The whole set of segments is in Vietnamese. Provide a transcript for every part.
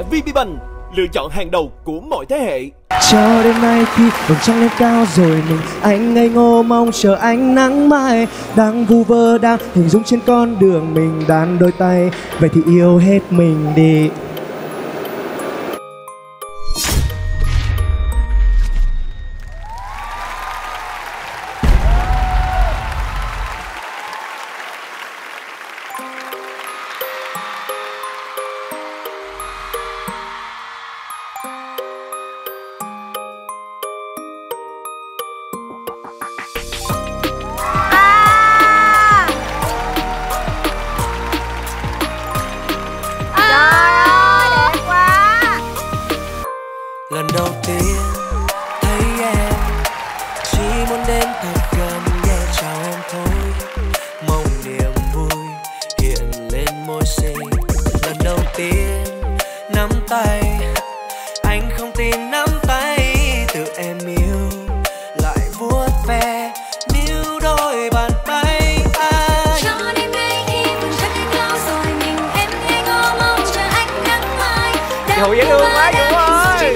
thẻ VPBank, lựa chọn hàng đầu của mọi thế hệ. Cho đêm nay khi vầng trăng lên cao rồi mình anh ngây ngô mong chờ ánh nắng mai, đang vu vơ đang hình dung trên con đường mình đan đôi tay, vậy thì yêu hết mình đi. Lần đầu tiên thấy em, chỉ muốn đến thật gần nhẹ chào em thôi, mong niềm vui hiện lên môi xinh. Lần đầu tiên nắm tay, anh không tin nắm tay, tự em yêu lại vuốt ve níu đôi bàn tay anh. Cho đêm nay khi vầng trăng lên cao rồi mình em ngây ngô mong chờ ánh nắng mai. Hậu dễ thương quá đúng không?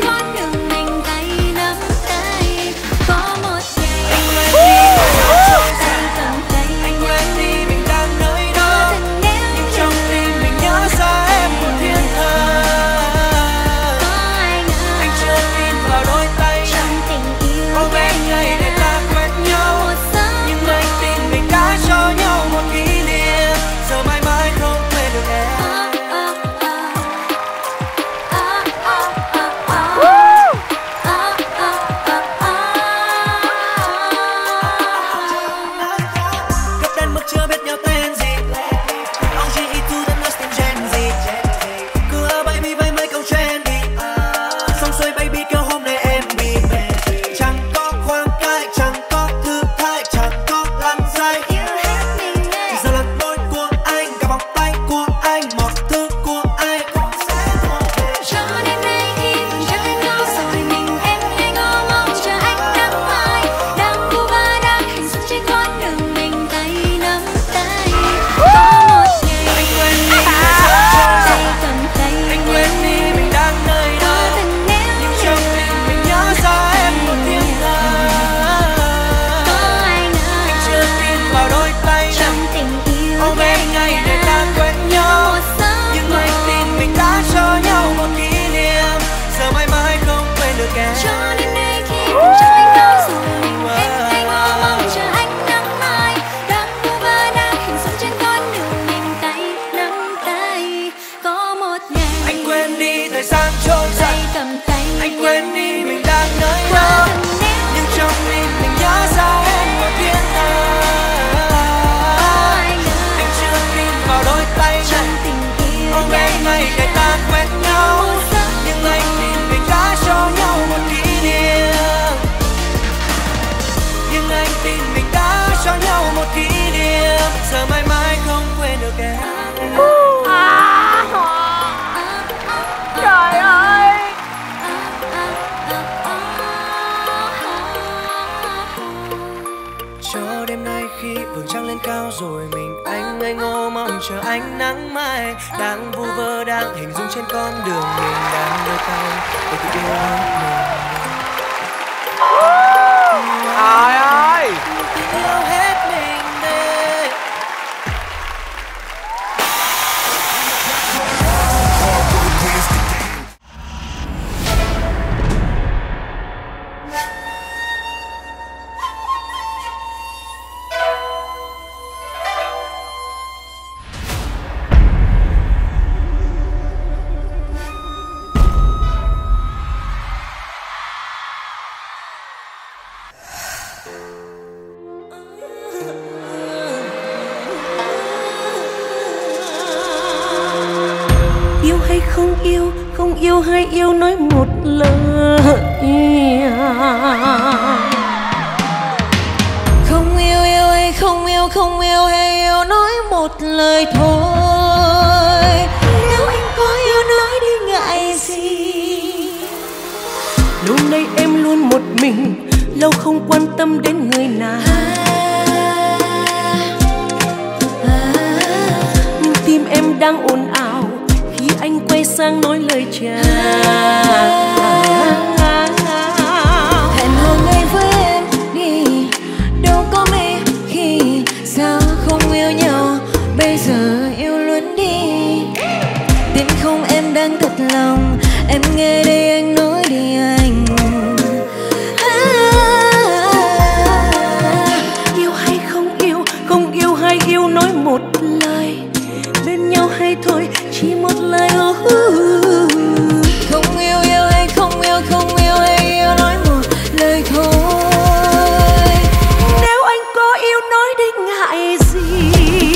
Rồi mình anh ngây ngô mong chờ ánh nắng mai, đang vu vơ đang hình dung trên con đường mình đang đôi tay, để tự yêu hết mình. Trời ơi, yêu hết mình đi. Yêu hay không yêu, không yêu hay yêu nói một lời. Không yêu yêu hay không yêu, không yêu hay yêu nói một lời thôi. Nếu anh có yêu nói đi ngại gì. Lâu nay em luôn một mình, lâu không quan tâm đến người nào. Nhưng tim em đang ồn ào khi khi anh quay sang nói lời chào. Hẹn hò ngày với em đi, đâu có mấy khi sao không yêu nhau, bây giờ yêu luôn đi. Tin không em đang thật lòng, em nghe đây anh nói đi anh. Yêu hay không yêu, không yêu hay yêu nói một lời, bên nhau hay thôi chỉ một lời. Không yêu yêu hay không yêu, không yêu hay yêu nói một lời thôi. Nếu anh có yêu nói đi ngại gì.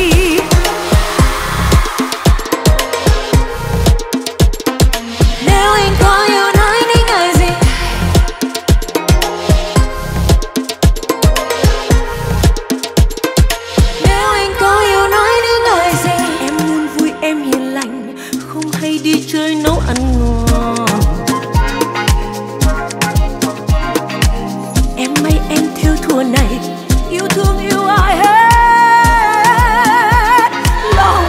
Nếu anh có yêu nói đi ngại gì. Nếu anh có yêu nói đi ngại gì. Em luôn vui em hiền lành, không hay đi chơi nấu ăn ngon. Em may em theo thùa này, yêu thương yêu ai hết lòng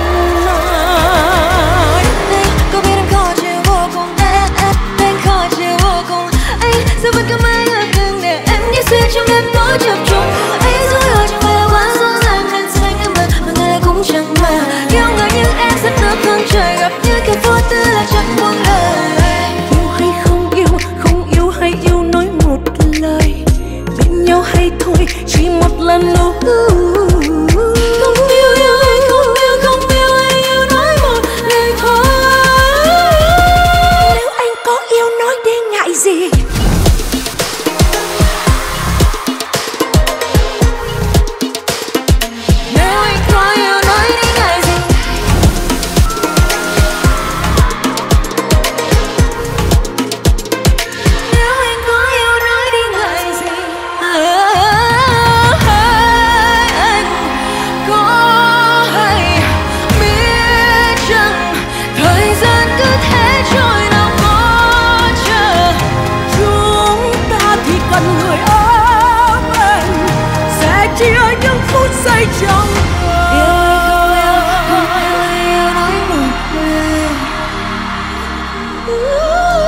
này. Này, có biết em khó chịu vô cùng, anh khó chịu vô cùng. Anh sẽ vẫn cứ mãi ở gần để em đi xuyên trong đêm tối chập trùng. Anh dối ở trong vai quá rõ ràng nên xanh em mà ngày lại cũng chẳng mà. Yêu người như em rất nước hơn trời, gặp như cái vô tư là chẳng buông lời. Yêu hay không yêu hay yêu nói một lời, bên nhau hay thôi chỉ một lần nữa. Không yêu yêu hay không yêu, không yêu hay yêu nói một lời thôi. Nếu anh có yêu nói đi ngại gì. Nếu anh có yêu nói đi ngại gì. Nếu anh có yêu nói đi ngại gì. Anh có hay biết rằng thời gian cứ thế trôi đâu có chờ. Chúng ta thì cần người ấm anh, sẽ chia những phút giây trong Yêu hay không yêu, không yêu hay yêu nói một lời. Yêu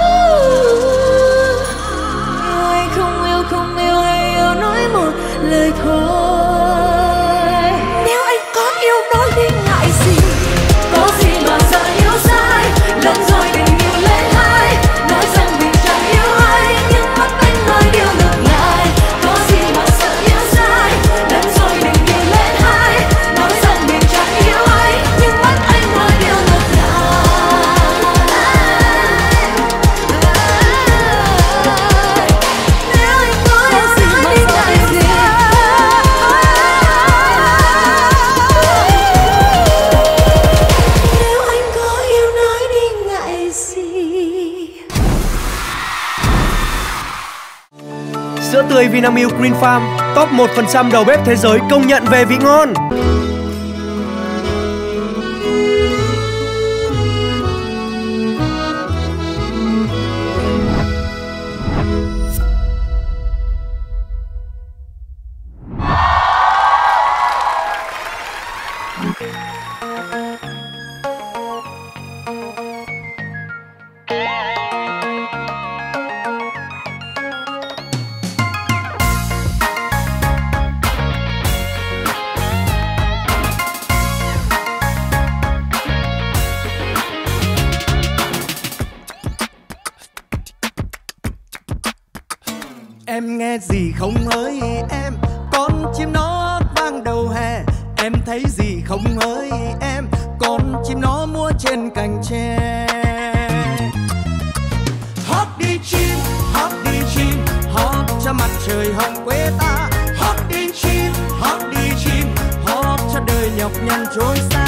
hay không yêu hay yêu nói một lời thôi. Nếu anh có yêu nói đi ngại gì. Có gì mà sợ yêu sai, lẫn rồi tình yêu lên hai. Nói rằng mình chẳng yêu ai, nhưng mắt anh nói điều ngược lại. Có gì mà sợ yêu sai, lẫn rồi tình yêu lên hai. Nói rằng mình chẳng yêu ai, nhưng mắt anh nói điều ngược lại. Nếu anh có yêu gì mà ngại gì. Nếu anh có yêu nói đi ngại gì. Sữa tươi Vinamilk Green Farm, top 1% đầu bếp thế giới công nhận về vị ngon. Em nghe gì không hỡi em, con chim nó vang đầu hè. Em thấy gì không hỡi em, con chim nó múa trên cành tre. Hót đi chim, hót cho mặt trời hồng quê ta. Hót đi chim, hót cho đời nhọc nhằn trôi xa.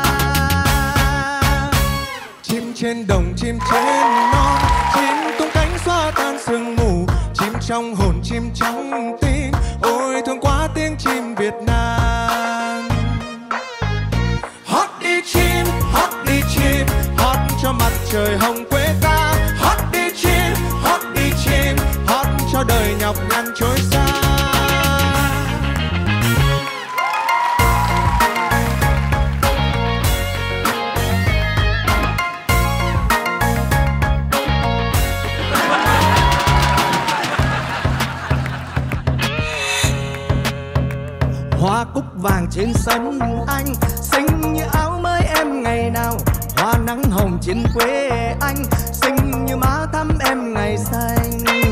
Chim trên đồng, chim trên non, chim tung cánh xóa tan sương mù. Chim trong hồn, chim trong tim, ôi thương quá tiếng chim Việt Nam. Hót đi chim, hót cho mặt trời hồng quê ta. Hót đi chim, hót cho đời nhọc nhằn trôi xa. hoa cúc vàng trên sân anh, xinh như áo mới em ngày nào. Hoa nắng hồng trên quê anh, xinh như má thắm em ngày xanh.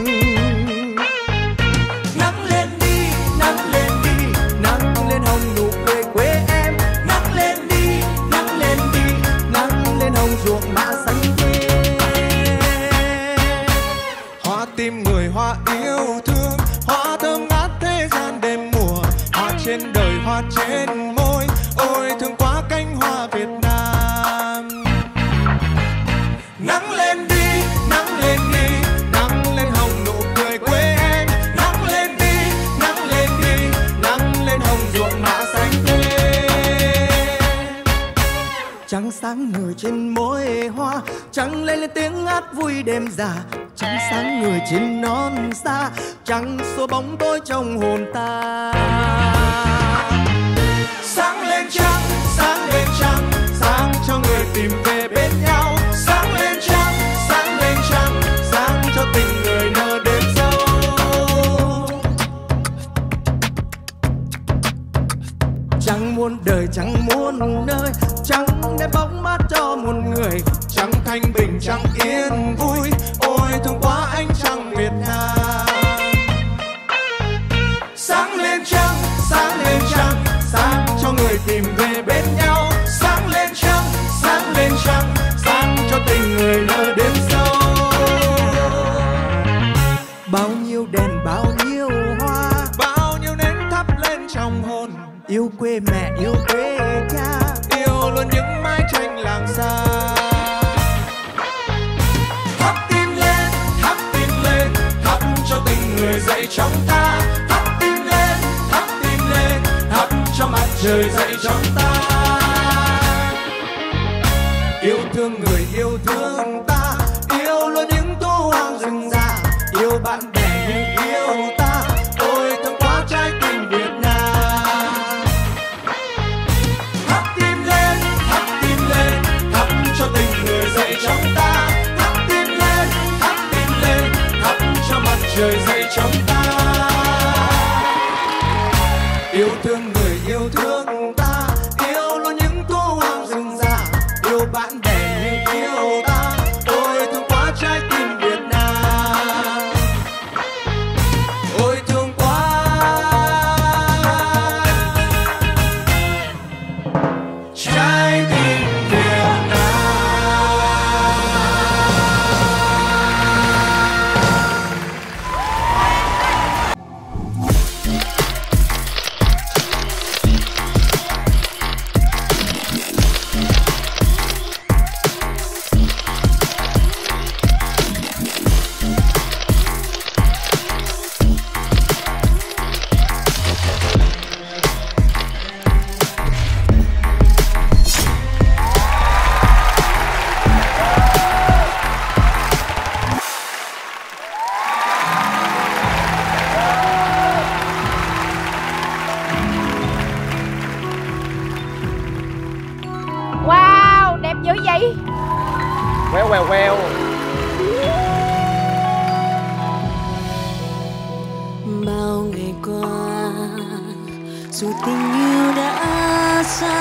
Nắng lên đi, nắng lên đi, nắng lên hồng nụ cười quê em. Nắng lên đi, nắng lên đi, nắng lên hồng ruộng mã xanh quê. Hoa tim người, hoa yêu thương, hoa thơm ngát thế gian đêm mùa. Hoa trên đời, hoa trên môi, ôi thương quá cánh hoa Việt Nam. Nắng lên đi, nắng lên đi, nắng lên hồng nụ cười quê em. Nắng lên đi, nắng lên đi, nắng lên hồng ruộng mã xanh quê. Trăng sáng người trên môi hoa, trăng lên tiếng hát vui đêm già. Trăng sáng người trên non xa, trăng số bóng tối trong hồn ta. Sáng lên trăng, sáng lên trăng, sáng cho người tìm về bên nhau. Sáng lên trăng, sáng lên trăng, sáng cho tình người nở đêm sâu. Trăng muôn đời, trăng muôn nơi, trăng đem bóng mát cho muôn người. Trăng thanh bình, trăng yên vui, ôi thương quá ánh trăng Việt Nam. Sáng lên trăng, sáng lên trăng, sáng cho người tìm về bên nhau. Sáng lên trăng, sáng lên trăng, sáng cho tình người nở đêm sâu. Bao nhiêu đèn, bao nhiêu hoa, Bao nhiêu nến thắp lên trong hồn, yêu quê mẹ, yêu quê cha, yêu luôn những mái tranh làng xa. Thắp tim lên, thắp tim lên, thắp cho tình người dậy trong ta. Thắp tim lên, thắp tim lên, thắp cho mặt trời dậy trong ta. Yêu thương người, yêu thương ta, yêu luôn những thu hoang rừng già. Yêu bạn bè như yêu ta, ôi thương quá trái tim Việt Nam. Thắp tim lên, thắp tim lên, thắp cho tình người dậy trong ta. Thắp tim lên, thắp tim lên, thắp cho mặt trời dậy trong ta. Yêu thương người, yêu thương ta, yêu luôn những thu hoang rừng già. Yêu bạn bè như yêu ta, ôi thương quá trái tim Việt Nam. Ôi thương quá trái tim Việt Nam. Wow, đẹp dữ vậy. Queo queo queo. Bao ngày qua dù tình yêu đã xa,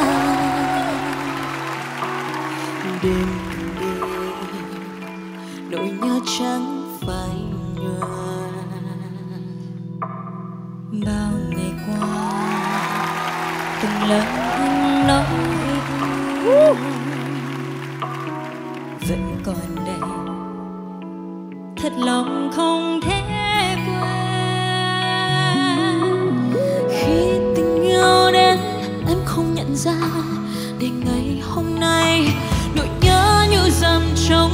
đêm đêm nỗi nhớ chẳng phai nhòa. Bao ngày qua từng lời anh nói vẫn còn đây, thật lòng không thể quên. Khi tình yêu đến em không nhận ra, để ngày hôm nay nỗi nhớ như dầm trong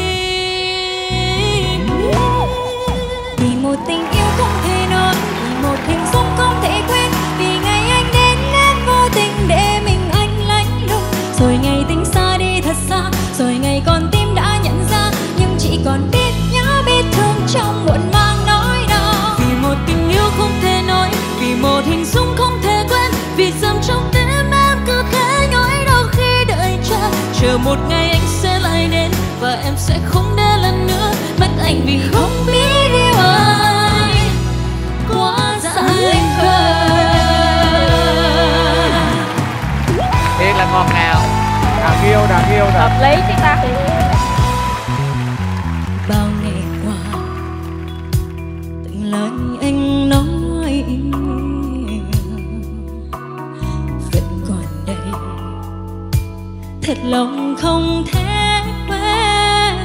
tim. Vì một tình yêu không thể nói, vì một hình dung không thể quên, vì ngày anh đến em vô tình để mình anh lạnh lùng. Rồi ngày tình xa đi thật xa, rồi ngày con tim đã nhận ra, nhưng chỉ còn biết nhớ biết thương trong muộn màng nỗi đau. Vì một tình yêu không thể nói, vì một hình dung không thể quên, vì dầm trong tim em cứ khẽ nhói đau khi đợi chờ một ngày anh sẽ lại đến, và em sẽ không để lần nữa mất anh vì không biết yêu anh quá xa khơi. Bạc Liêu nè. Hợp lý chứ ta. Bao ngày qua từng lời anh nói vẫn còn đây, thật lòng không thể quên.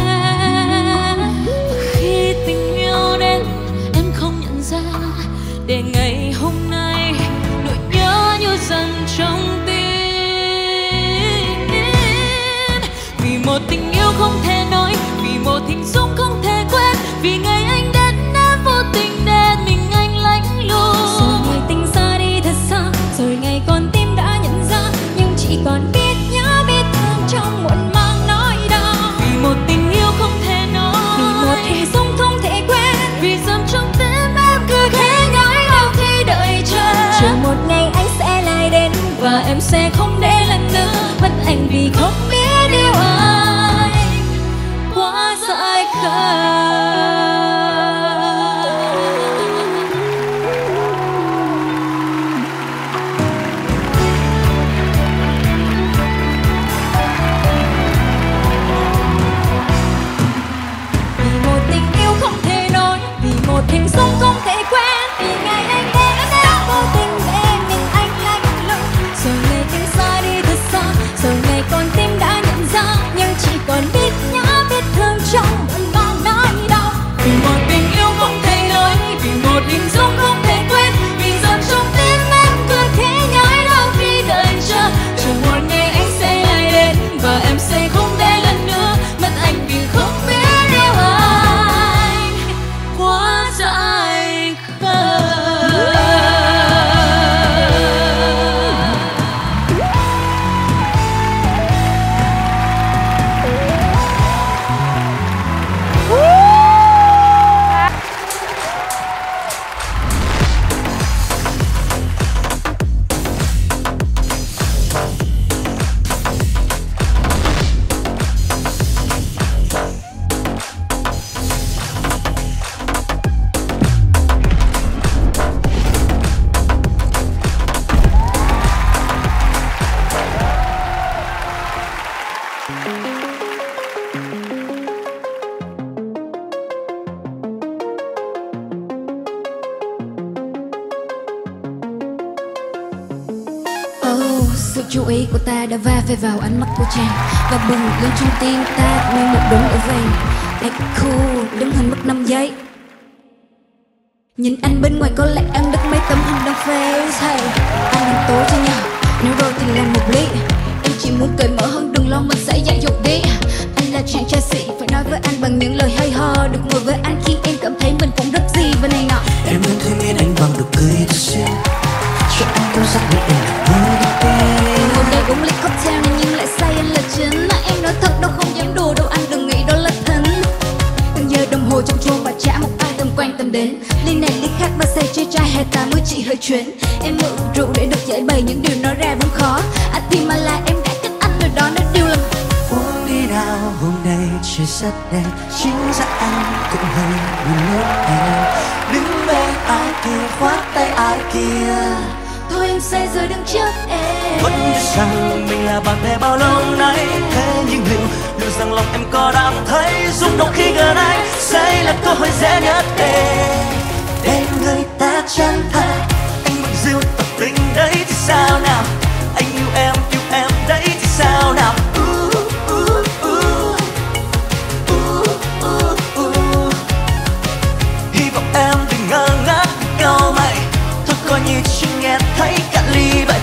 Khi tình yêu đến em không nhận ra, để ngày hôm nay nỗi nhớ như dần trong tim. Vì một tình yêu không thể nói, vì một hình dung không thể quên, vì ngày anh đến em vô tình đến mình anh lạnh lùng. Rồi ngày tình xa đi thật xa, rồi ngày con tim đã nhận ra, nhưng chỉ còn biết nhớ biết thương trong muộn mang nỗi đau. Vì một tình yêu không thể nói, vì một hình dung không thể quên, vì dầm trong tim em cứ thế nhói đau khi đợi chờ. Chờ một ngày anh sẽ lại đến và em sẽ không để lần nữa mất anh vì không biết yêu anh quá dại khờ. Vì một tình yêu không thể nói, vì một hình dung không thể quên, vì ngày anh đến em vô tình để mình anh lạnh lùng. Rồi ngày tình xa đi thật xa, rồi ngày con tim đã nhận ra, nhưng chỉ còn biết nhớ biết thương trong buồn mang nỗi đau. Vì một tình yêu không thể nói, vì một hình dung không thể quên, vì dần trong tim em cứ thế nhói đau khi đợi chờ. Chờ một ngày anh sẽ lại đến và em sẽ không để lần nữa mất anh vì không biết yêu anh quá dại khờ. Sự chú ý của ta đã va phải vào ánh mắt của chàng, và bừng lên trong tim ta như một đốm lửa vàng. Act cool đứng hình mất 5 giây. Nhìn anh bên ngoài có lẽ ăn đứt mấy tấm hình đăng face. Hey, anh đừng tối cho nhau, nếu rồi thì làm một ly. Em chỉ muốn cởi mở hơn, đừng lo mình sẽ dại dột đi. Anh là chàng trai sĩ, phải nói với anh bằng những lời hay ho. Được ngồi với anh khi em cảm thấy mình cũng rất gì và này nọ. Em luôn thấy miên anh bằng nụ cười thật xuyên, cho anh cảm giác như em được vui đầu tiên. Ngồi đây uống ly cocktail này nhưng lại say anh là chính. Em nói thật đâu không dám đùa đâu, anh đừng nghĩ đó là thính. Từng giờ đồng hồ trong chuông và chả một ai tâm quan tâm đến. Ly này ly khác ba say chơi trai hay ta mới chỉ hơi chuyến. Em mượn rượu để được giải bày những điều nói ra vẫn khó. Anh thì mà là em đã cách anh rồi đó, nó điều là Uống đi nào, hôm nay trời rất đẹp, chính ra anh cũng hơi buồn lúc em. Đứng bên ai kia, khoác tay ai kia, thôi em say rồi đứng trước em. vẫn biết rằng mình là bạn bè bao lâu nay. Thế nhưng liệu rằng lòng em có đang thấy rung động khi gần anh? Đây là cơ hội dễ nhất để người ta chân thật. Anh bừng rượu tập tình đấy thì sao nào? Anh yêu em đấy thì sao nào? Hy vọng em đừng ngơ ngác câu mày, thôi coi như chưa nghe thấy cả ly vậy.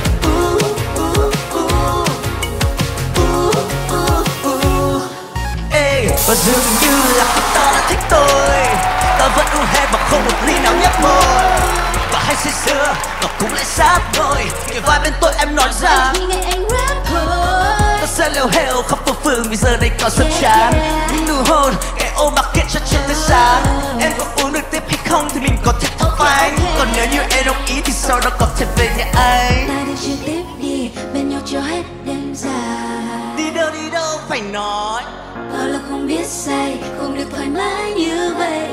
Và dường như là ta đã thích tôi, ta vẫn uống hết mà không một ly nào nhấp môi. Và hay say sưa và cũng lại sát thôi, kề vai bên tôi em nói rằng Khi ngày anh rap thôi, ta sẽ leo heo khắp phố phường vì giờ đây còn sớm chán. Nụ hôn cái ôm mặc kệ cho chân tới sáng. Em có uống được tiếp hay không thì mình có thể thắp phanh. Còn nếu như em đồng ý thì sau đó có thể về nhà anh. ta đi chơi tiếp đi, bên nhau cho hết đêm dài. Đi đâu phải nói, Bao là không biết say, không được thoải mái như vậy.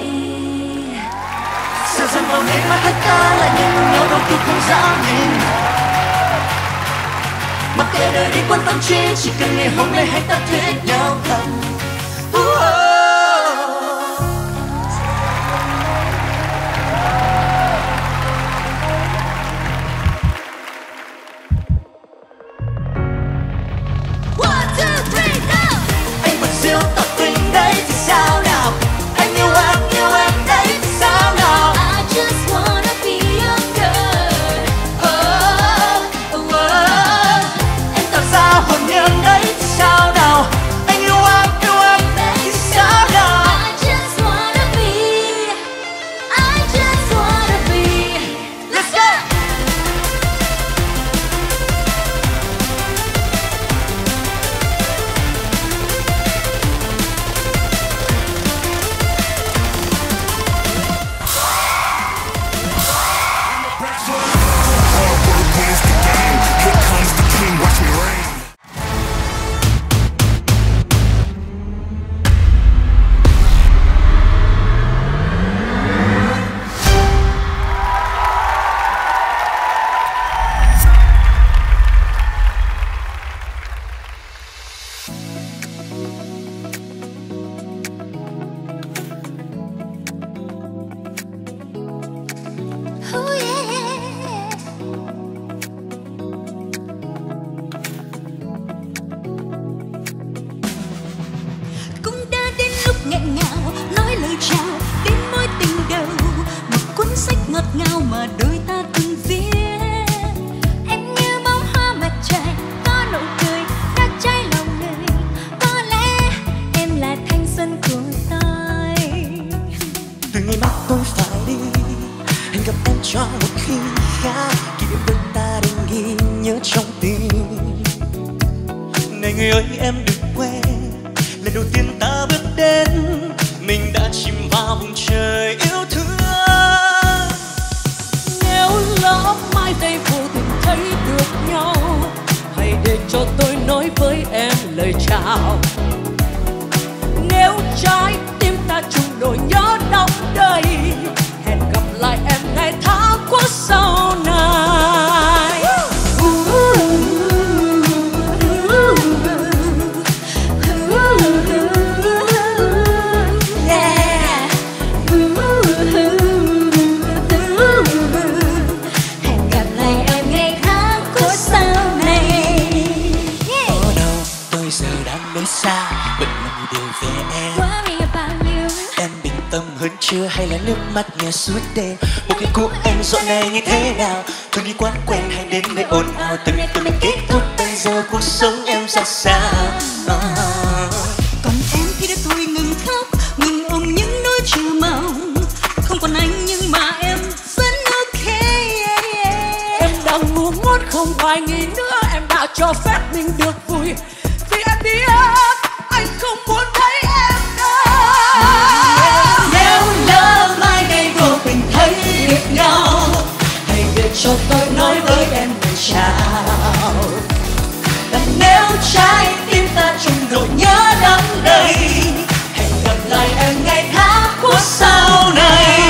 Giờ dần vào ngay mắt ta là những nhau đôi khi không dám nhìn. Mặc kệ đời đi quên tâm trí, chỉ cần ngày hôm nay hãy ta thuyết nhau thật. Anh bật diêu tỏ tình đấy thì sao nào, anh yêu em đấy thì sao nào. I just wanna be your girl. Em tạo ra hồn nhiên đấy thì sao nào, anh yêu em đấy thì sao nào. I just wanna be. Let's go. Oh yeah. Cũng đã đến lúc nghẹn ngào nói lời chào đến mối tình đầu, một cuốn sách ngọt ngào mà đôi ta từng viết. Em như bông hoa mặt trời có nụ cười đã cháy lòng người, có lẽ em là thanh xuân của tôi. Từ ngày mai tôi phải đi, hẹn gặp em cho một khi khác, kỷ niệm đôi ta đang ghi nhớ trong tim. Này người ơi em đừng quên, lần đầu tiên ta bước đến, mình đã chìm vào vùng trời yêu thương. Nếu lỡ mai đây vô tình thấy được nhau, hãy để cho tôi nói với em lời chào. Nếu trái tim ta chung nỗi nhớ đong đầy, hẹn gặp lại em ngày tháng của sau này. Yeah. Hẹn gặp lại em ngày tháng của sau này. Ở đâu tôi giờ đang nơi xa, bận lòng điều về em. Worry about you. Em bình tâm hơn chưa hay là nước mắt nhòa suốt đêm? Một cái cũ em dạo này như thế nào? Thôi đi quán quen hay đến nơi ồn ào, từ nay tụi mình kết thúc bây giờ cuộc sống em ra sao? Còn em thì đã thôi ngừng khóc, ngừng ôm những nỗi chờ mong. Không còn anh nhưng mà em vẫn ok. Em đang ngu ngốc không hoài nghi nữa, em đã cho phép mình được vui. Vì em biết anh không muốn thấy em đâu. Nếu lỡ mai đây vô tình thấy được nhau, hãy để cho tôi nói với em lời chào. Và nếu trái tim ta chung nỗi nhớ đắm đầy, hẹn gặp lại em ngày tháng của sau này.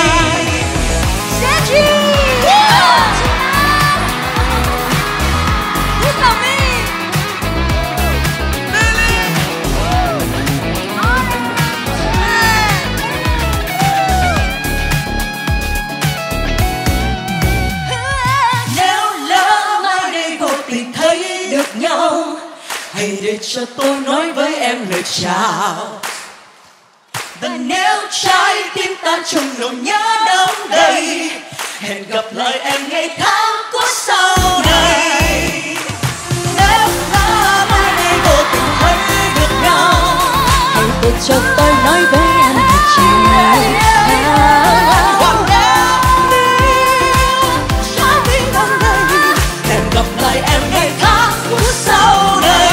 Hãy để cho tôi nói với em lời chào. Và nếu trái tim ta trong nỗi nhớ đong đầy, hẹn gặp lại em ngày tháng của sau này. Nếu ta mai đây vô tình thấy được nhau, Hãy để cho tôi nói với em lời chào. hẹn gặp lại em ngày tháng của sau này.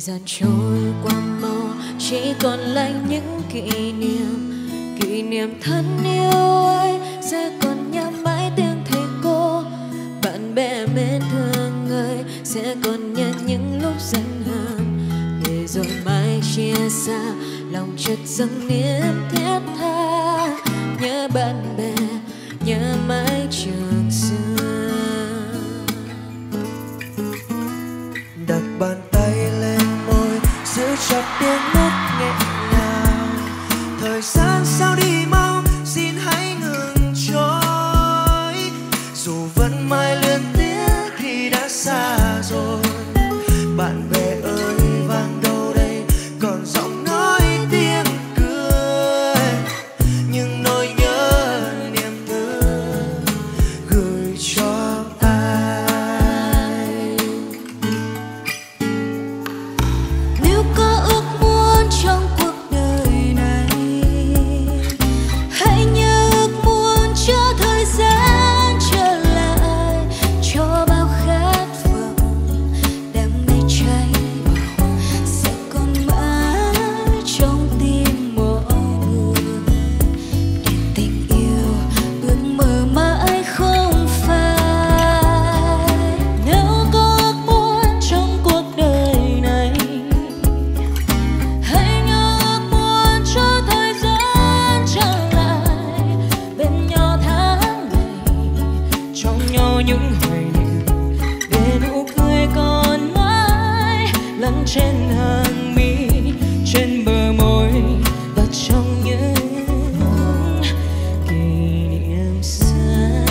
gian trôi qua mau, chỉ còn lại những kỷ niệm thân yêu ấy sẽ còn nhớ mãi tiếng thầy cô, bạn bè mến thương ơi sẽ còn nhớ những lúc giận hờn, để rồi mai chia xa lòng chợt dâng niềm thiết tha, nhớ bạn bè nhớ mãi trường xưa. Đặt bàn tay lên môi giữ chặt tiếng nấc nghẹn ngào, thời gian sao đi mau xin hãy ngừng trôi, dù vẫn mãi luyến tiếc khi đã xa rồi. Bạn bè ơi vang đâu đây còn giọng nói tiếng cười, nhưng nỗi nhớ niềm thương gửi cho ai. Nếu có ước muốn trong cuộc đời này, hãy nhớ ước muốn cho thời gian trở lại, cho bao khát vọng đam mê cháy bỏng sẽ còn mãi trong tim mỗi người. Để tình yêu ước mơ mãi không phai. Nếu có ước muốn trong cuộc đời này, hãy nhớ ước muốn cho thời gian trở lại, bên nhau tháng ngày, trong nhau những hoài niệm, để nụ cười còn mãi lắng trên hàng mi, trên bờ môi và trong những kỷ niệm xưa.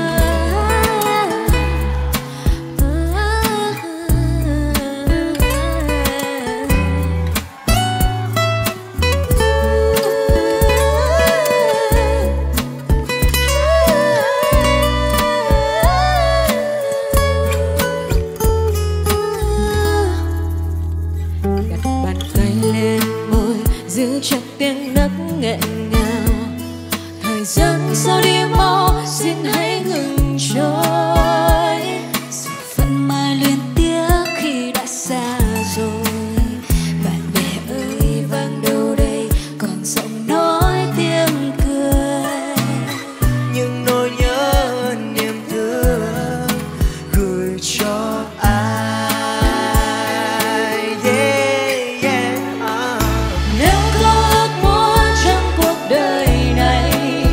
Đặt bàn tay lên môi giữ chặt tiếng nấc nghẹn ngào, thời gian sao đi mau xin hãy ngừng trôi, dù vẫn mãi luyến tiếc khi đã xa rồi. Bạn bè ơi vang đâu đây còn giọng nói tiếng cười, Nhưng nỗi nhớ niềm thương gửi cho ai. Yeah, yeah, nếu có ước muốn trong cuộc đời này,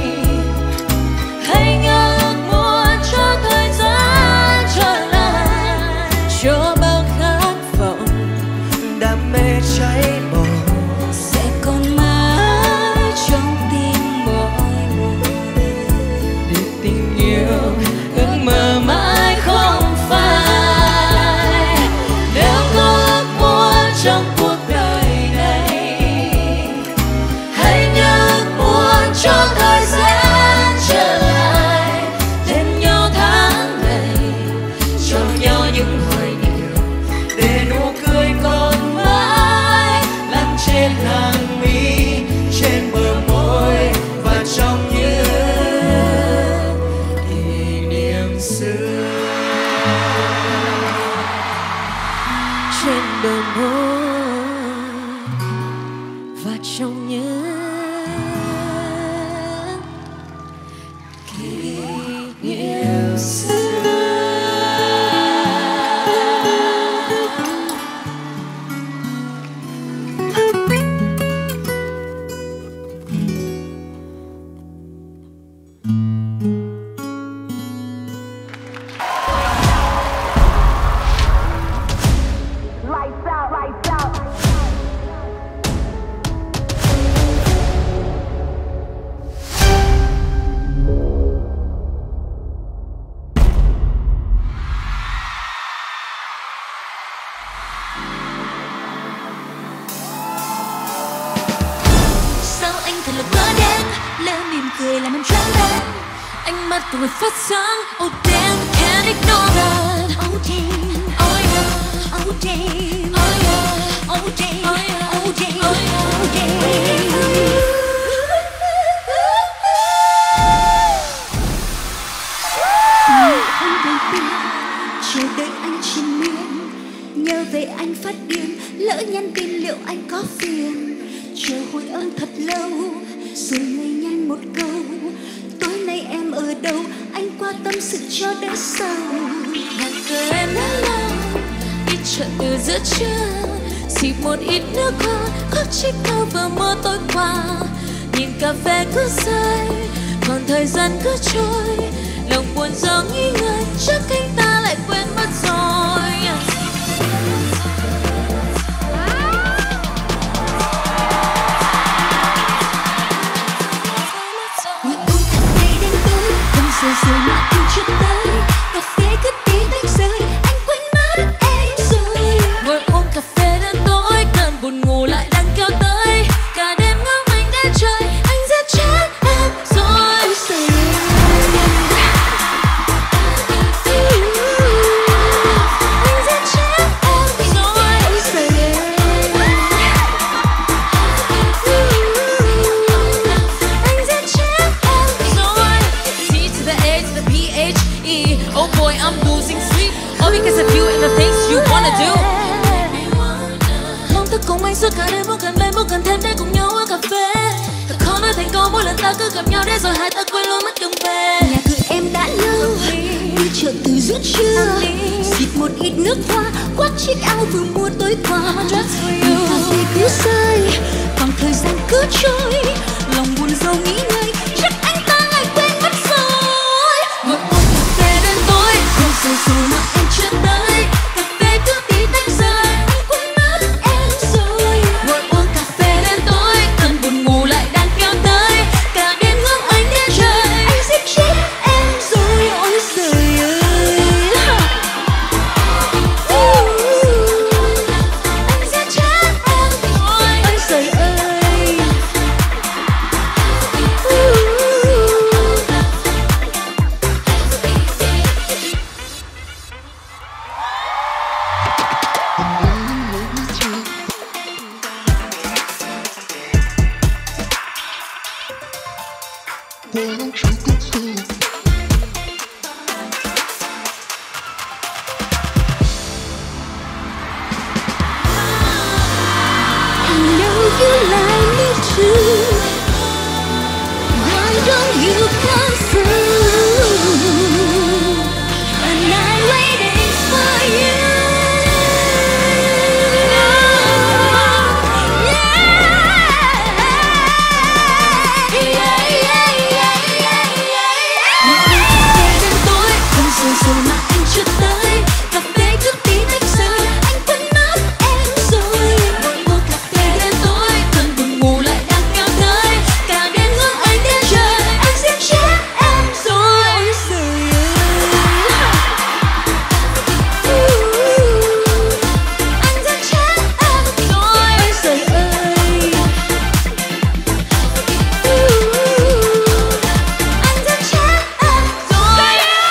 hãy nhớ ước muốn cho thời gian trở lại, cho bao khát vọng đam mê cháy bỏng sẽ còn mãi trong tim mỗi người. để tình yêu Ước mơ mãi không phai. Nếu có ước muốn trong cuộc đời này, hãy nhớ ước muốn cho thời gian trở lại, bên nhau tháng ngày, trong nhau những hoài niệm, để nụ cười còn mãi lắng trên hàng mi, trên bờ môi và trong những kỷ niệm xưa. trên bờ môi và trong những kỷ niệm xưa. Sao anh thật là quá đáng, lỡ mỉm cười làm em choáng váng, ánh mắt của người phát sáng. Oh damn, can't ignore that. Oh damn, oh yeah, oh damn, oh yeah, oh damn, oh yeah, oh damn, oh damn. Chờ đợi anh trên miên nhớ về anh phát điên, lỡ nhắn tin liệu anh có phiền. Chờ hồi âm thật lâu rồi mới nhắn một câu, tối nay em ở đâu, anh qua tâm sự cho đến sau. Hàng cờ em đã lâu đi chợ từ giữa trưa, xịt một ít nước hoa, khóc trích thâu vào mưa tối qua. Nhìn cà phê cứ rơi, còn thời gian cứ trôi, lòng buồn do nghĩ ngợi, chắc anh ta lại quên mất rồi. Ngồi uống cà phê đến tối, không giờ rồi mà anh chưa tới. Cà phê cứ tí tách rơi, anh quên mất em rồi. Ngồi uống cà phê đến tối, cơn buồn ngủ lại đang kéo tới. Cả đêm ngóng anh đến trời, anh giết chết em rồi. Anh giết chết em rồi. Oh boy, I'm losing sleep, all because of you and the things you wanna do. Mong thức cùng anh suốt cả đêm, muốn gần bên, muốn gần thêm để cùng nhau uống cà phê. Thật khó nói thành câu mỗi lần ta cứ gặp nhau để rồi hai ta quên luôn mất đường về. Nhà cửa em đã lâu đi chợ từ giữa trưa, xịt một ít nước hoa, khoác chiếc áo vừa mua tối qua. Cà phê cứ rơi, còn thời gian cứ trôi, lòng buồn rầu nghĩ ngợi, chắc anh ta lại quên mất rồi. Ngồi uống cà phê đến tối, không giờ rồi mà em chưa tới. Cà phê cứ tí tách rơi, anh quên mất em rồi. Ngồi uống cà phê đến tối, cơn buồn ngủ lại đang kéo tới. Cả đêm ngóng anh đến trời, anh giết chết em rồi. Ôi trời ơi, anh giết chết em rồi. Ôi trời ơi. I know you like me too. Why don't you come through? And I'm waiting for you. Rồi mà anh chưa tới, cà phê cứ tí tách rơi, anh quên mất em rồi. Ngồi uống cà phê đến tối, cơn buồn ngủ lại đang kéo tới. Cả đêm ngóng anh đến trời, anh giết chết em rồi. Ôi trời ơi, anh giết chết em rồi. Ôi trời ơi, anh giết chết em rồi.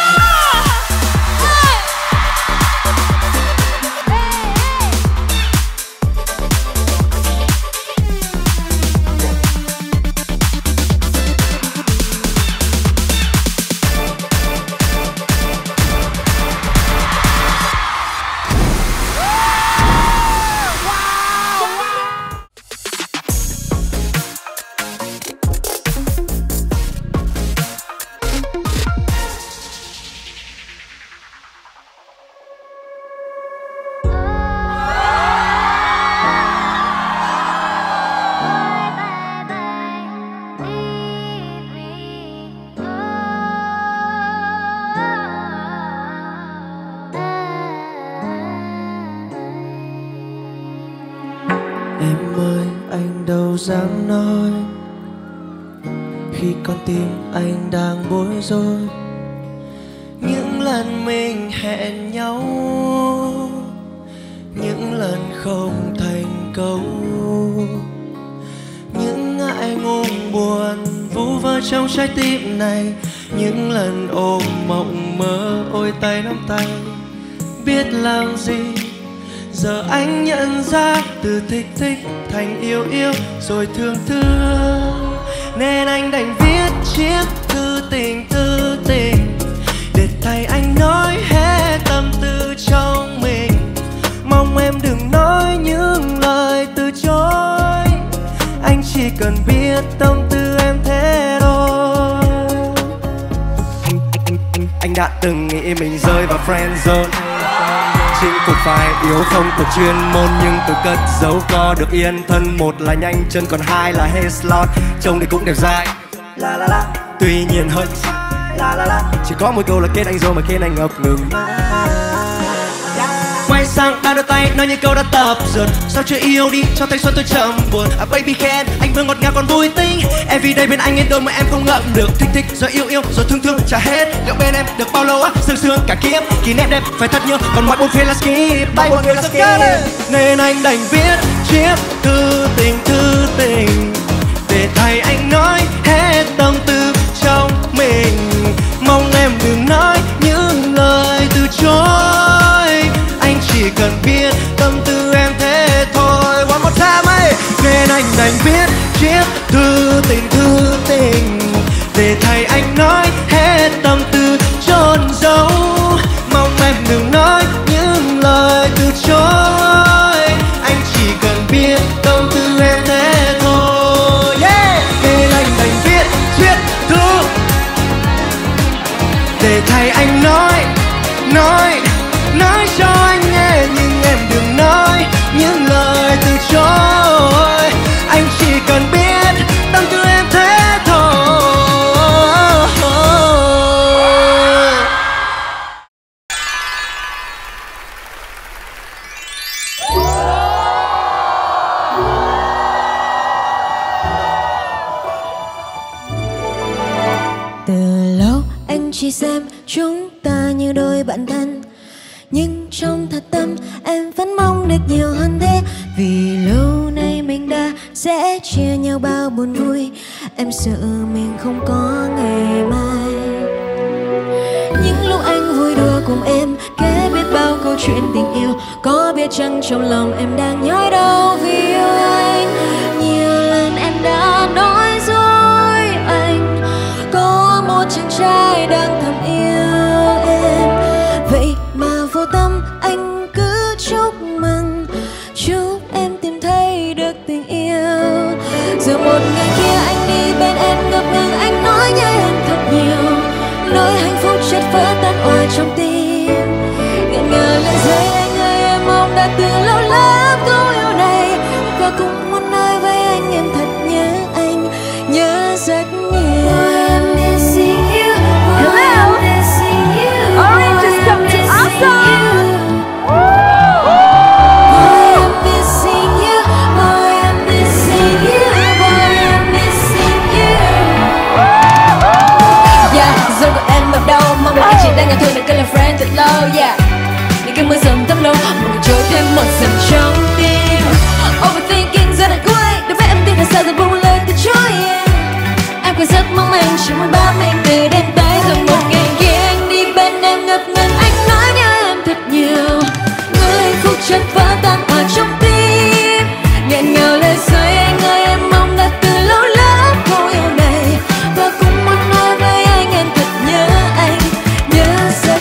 Em ơi, anh đâu dám nói khi con tim anh đang bối rối. Những lần mình hẹn nhau, những lần không thành câu, những ngại ngùng buồn vu vơ trong trái tim này. Những lần ôm mộng mơ, ôi tay nắm tay biết làm gì. Giờ anh nhận ra từ thích thích thành yêu yêu rồi thương thương, nên anh đành viết chiếc thư tình để thay anh nói hết tâm tư trong mình. Mong đã từng nghĩ mình rơi vào friend zone. Chinh phục phải yếu không có chuyên môn, nhưng tôi cất giấu có được yên thân. Một là nhanh chân còn hai là hết slot, trông thì cũng đẹp dai. La la la. Tuy nhiên hơi la la la. Chỉ có một câu là kết anh rồi mà khiến anh ngập ngừng. Quay sang ba đôi tay nói những câu đã tập dượt. Sao chưa yêu đi cho thanh xuân tôi chậm buồn. Baby khen anh vừa ngọt ngào còn vui tính. Everyday bên anh đến đôi mà em không ngậm được. Thích thích rồi yêu yêu rồi thương thương trả hết. Liệu bên em được bao lâu á? Sương sương cả kiếp. Kỷ niệm đẹp phải thật nhiều, còn mọi buồn phiền là skip. Bay buồn phiền là skip. Nên anh đành viết chiếc thư tình để thay anh nói hết tâm tư trong mình. Mong em đừng nói những lời từ chối, anh chỉ cần biết tâm tư em thế thôi. One more time ấy. Nên anh đành viết chiếc thư tình để thay anh nói hết tâm tư chôn giấu. Mong em đừng nói những lời từ chối, anh chỉ cần biết tâm tư em thế thôi. Yeah. Nên anh đành viết chiếc thư để thay anh nói cho anh nghe, nhưng em đừng nói những lời từ chối, anh chỉ cần biết tâm tư em thế thôi. Từ lâu anh chỉ xem chúng ta như đôi bạn thân, nhưng trong thật tâm em vẫn mong được nhiều hơn thế. Vì lâu nay mình đã sẽ chia nhau bao buồn vui, em sợ mình không có ngày mai. Những lúc anh vui đùa cùng em kể biết bao câu chuyện tình yêu, có biết chăng trong lòng em đang nhói đau vì yêu anh. Nhiều lần em đã nói dối anh có một chàng trai đang thầm yêu em, vậy mà vô tâm anh cứ chúc mừng, chúc em tìm thấy được tình yêu. Rồi một ngày kia anh đi bên em ngập ngừng, anh nói nhớ em thật nhiều, nỗi hạnh phúc chợt vỡ tan òa trong tim. Nghẹn ngào lên rơi anh ơi, em mong đã từ lâu lắm câu yêu này, và cũng muốn nói với anh em thật nhớ anh, nhớ rất nhiều. I'm missing you. Hello. Orange has come to awesome. Mong là anh chỉ đang ngồi thương được cái là friend thật lâu, yeah. Những cái mưa rầm tấm lâu, một trôi thêm một dần trong tim. Overthinking giờ đã cuối, đối với em tin là sao giờ buông lời từ chối, yeah. Em còn rất mong anh chỉ muốn bám anh từ đêm tới. Rồi một ngày kia anh đi bên em ngập ngừng, anh nói nhớ em thật nhiều, nỗi hạnh phúc chợt vỡ tan ở trong tim. Nghẹn ngào lời rơi anh ơi, em mong đã từ lâu lắm câu yêu này, và cũng muốn nói với anh em thật nhớ anh, nhớ rất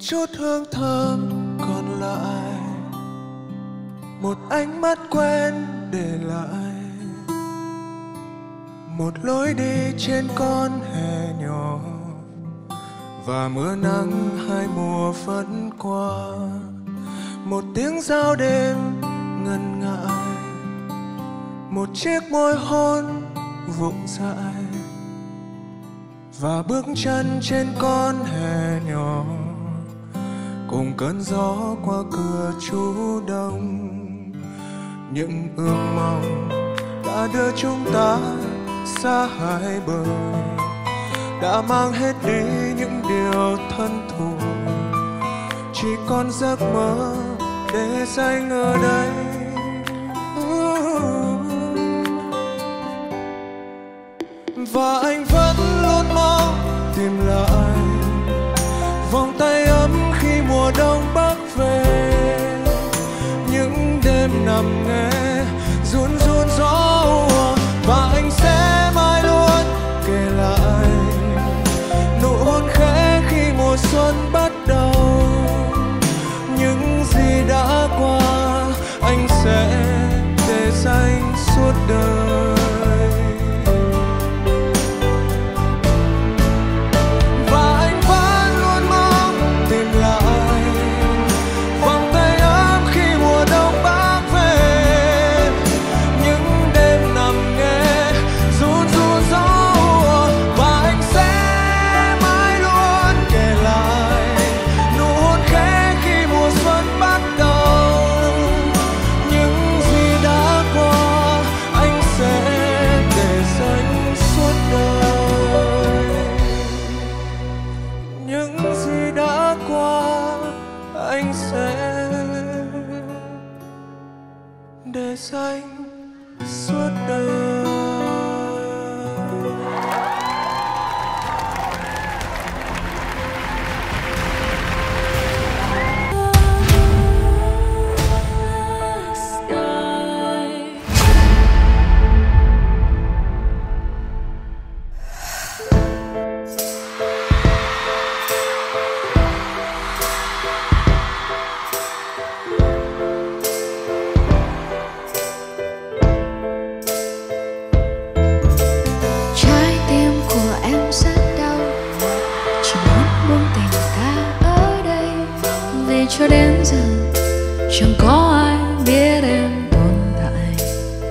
chút hương thơm còn lại, một ánh mắt quen để lại, một lối đi trên con hè nhỏ, và mưa nắng hai mùa vẫn qua. Một tiếng giao đêm ngần ngại, một chiếc môi hôn vụng dại, và bước chân trên con hè nhỏ, cùng cơn gió qua cửa trú đông. Những ước mong đã đưa chúng ta xa hai bờ, đã mang hết đi những điều thân thuộc, chỉ còn giấc mơ để dành ở đây. Và anh vẫn luôn mong tìm lại vòng tay ấm khi mùa đông bắc về, những đêm nằm nghe run run gió, và anh sẽ mãi luôn kể lại nụ hôn khẽ khi mùa xuân bắt đầu. Những gì đã qua anh sẽ để dành suốt đời. Để dành suốt đời. Cho đến giờ chẳng có ai biết em tồn tại.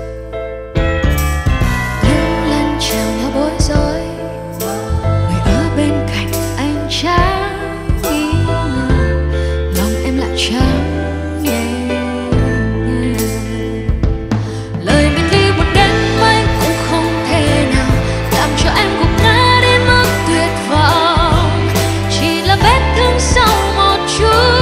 Những lần chào nhau bối rối, người ở bên cạnh anh chẳng nghĩ ngờ, lòng em lại chẳng nhẹ nhàng. Lời biệt ly buồn đến mấy cũng không thể nào làm cho em gục ngã đến mức tuyệt vọng. Chỉ là vết thương sau một chút.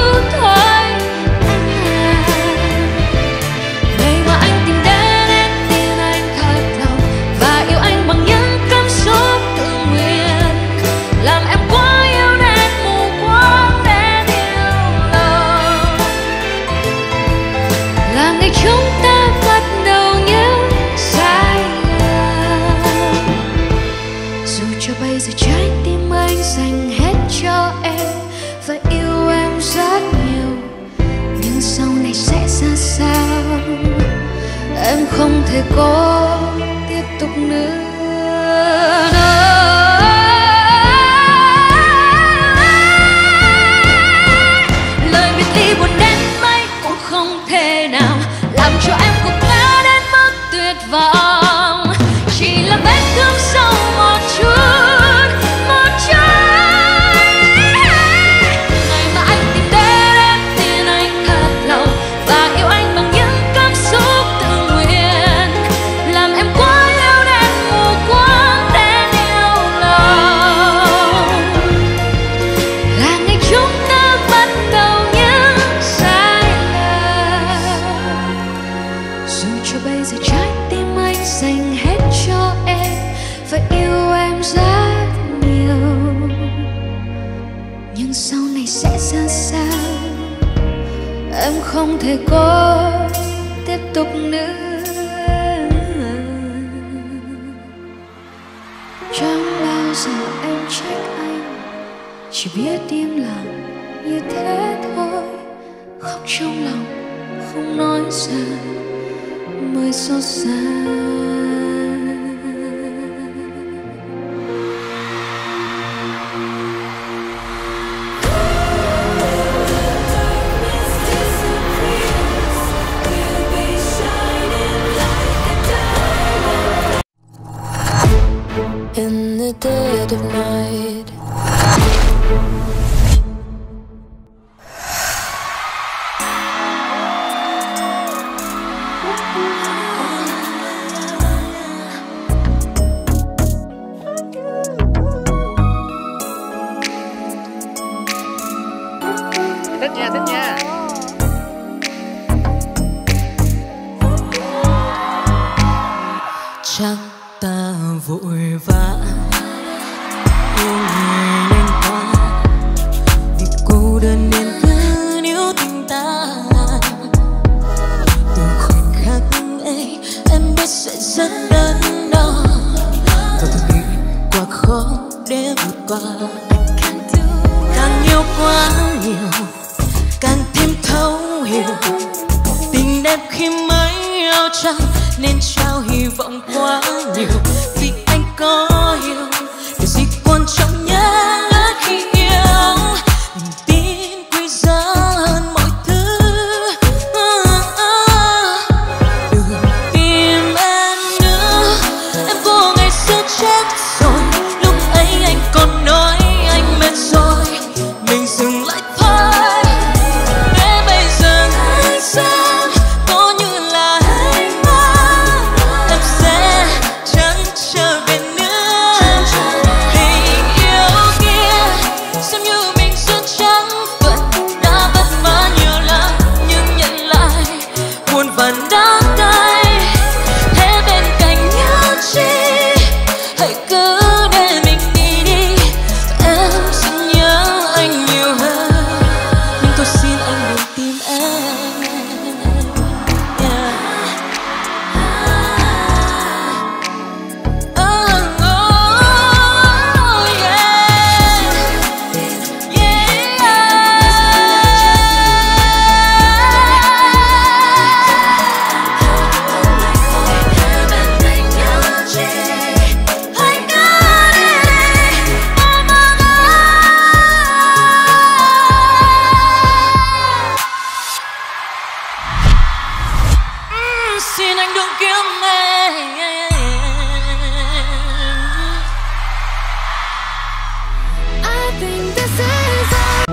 Bây giờ trái tim anh dành hết cho em và yêu em rất nhiều, nhưng sau này sẽ ra sao em không thể có tiếp tục nữa. Lời biệt ly buồn đến mấy cũng không thể nào làm cho em gục ngã đến mức tuyệt vọng. Chỉ là vết thương sau một chút. Em không thể có tiếp tục nữa. Chẳng bao giờ em trách anh, chỉ biết im lặng như xa mới xót xa. In the dead of night, Thích nha, thích nha. chắc ta vội vã yêu người nhanh quá, vì cô đơn nên cứ níu tình ta. Từ khoảnh khắc ấy em biết sẽ rất đớn đau, và tôi nghĩ quá khó để vượt qua. Càng yêu quá nhiều càng thêm thấu hiểu, tình đẹp khi mới yêu trăng nên trao hy vọng quá nhiều. Vì anh có hiểu điều gì quan trọng nhất khi yêu, niềm tin quý giá hơn mọi thứ. Đừng tìm em nữa, em vô ngày xưa chết rồi. Lúc ấy anh còn nói anh mệt rồi, mình dừng lại thôi. Để bây giờ anh xem có như là anh mơ, em sẽ chẳng trở về nữa. Tình yêu kia xem như mình rất chẳng phận, đã vất vả nhiều lắm nhưng nhận lại buồn và đắng cay. Thế bên cạnh nhau chi hãy cứ để mình đi đi, em sẽ nhớ anh nhiều hơn, nhưng tôi xin anh đừng tìm em. Yeah. Oh, xin anh đừng kiếm em. I think this is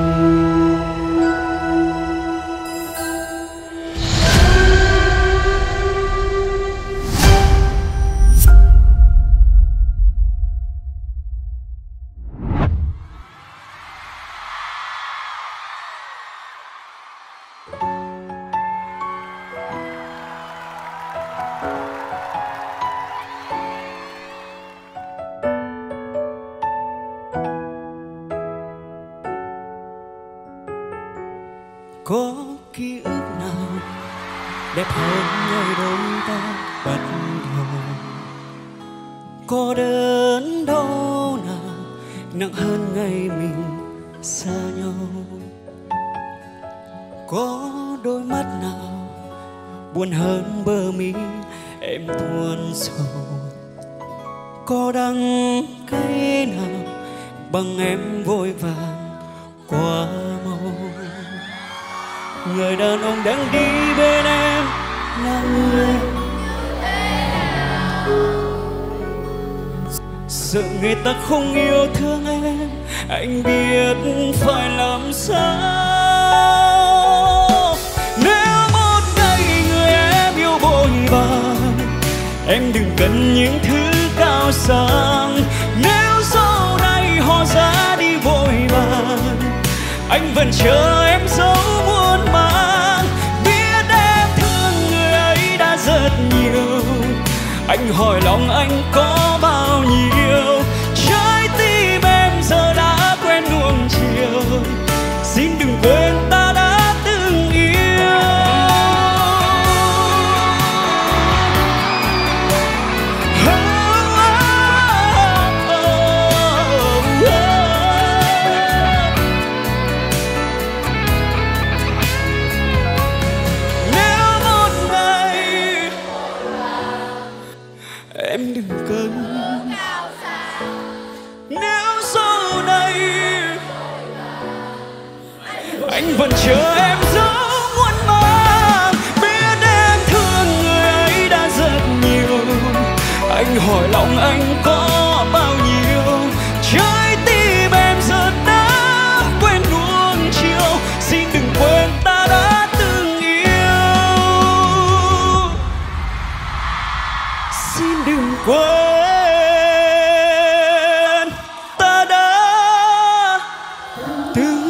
Có ký ức nào đẹp hơn ngày đôi ta bắt đầu? Có đớn đau nào nặng hơn ngày mình xa nhau? Có đôi mắt nào buồn hơn bờ mi em tuôn sầu? Có đắng cay nào bằng em vội vàng quá mau? Người đàn ông đang đi bên em là người sợ người ta không yêu thương em, anh biết phải làm sao. Nếu một ngày người em yêu vội vàng, em đừng cần những thứ cao sang. Nếu sau này họ ra đi vội vàng, anh vẫn chờ em dấu muôn màng. Biết em thương người ấy đã rất nhiều, anh hỏi lòng anh có bao nhiêu. Trái tim em giờ đã quen nuông chiều, xin đừng quên ta đã từng yêu. Nếu một hỏi lòng anh có bao nhiêu. Trái tim em giờ đã quên nuông chiều, xin đừng quên ta đã từng yêu. Xin đừng quên ta đã từng.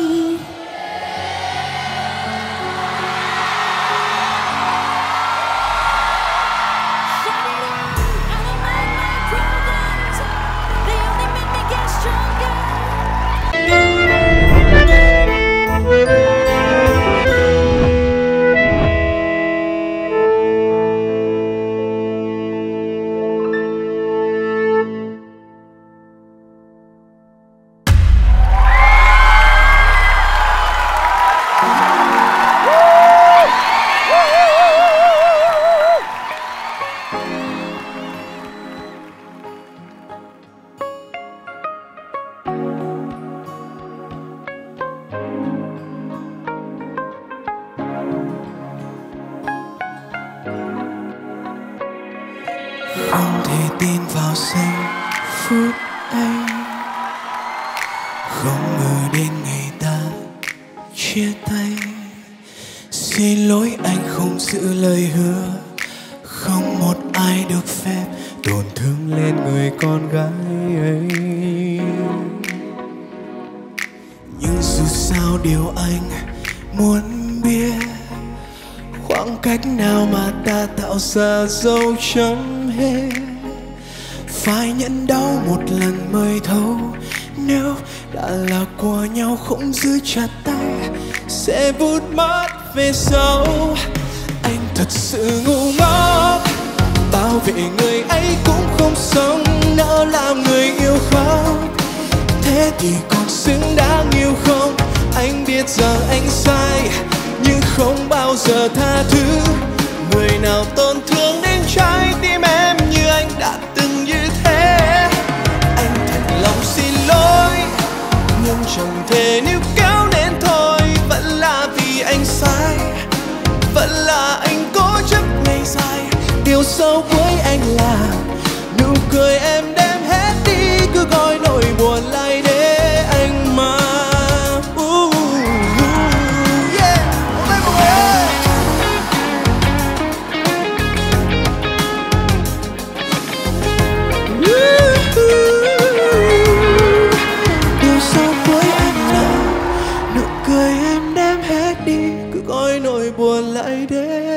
Không thể tin vào giây phút ấy, không ngờ đến ngày ta chia tay. Xin lỗi anh không giữ lời hứa, không một ai được phép tổn thương lên người con gái ấy. Nhưng dù sao điều anh muốn biết, khoảng cách nào mà ta tạo ra dấu chấm hết. Phải nhận đau một lần mới thấu, nếu đã là của nhau không giữ chặt tay sẽ vụt mất về sau. Anh thật sự ngu ngốc, bảo vệ người ấy cũng không sống, nỡ làm người yêu khóc. Thế thì còn xứng đáng yêu không? Anh biết rằng anh sai nhưng không bao giờ tha thứ. Người nào tổn thương đến trái tim em như anh đã từng như thế. Anh thật lòng xin lỗi nhưng chẳng thể níu kéo nên thôi. Vẫn là vì anh sai, vẫn là anh cố chấp ngày dài. Điều xấu với anh là nụ cười em đem hết đi, cứ gọi nỗi buồn lại để anh mà. Điều xấu với anh là nụ cười em đem hết đi, cứ gọi nỗi buồn lại để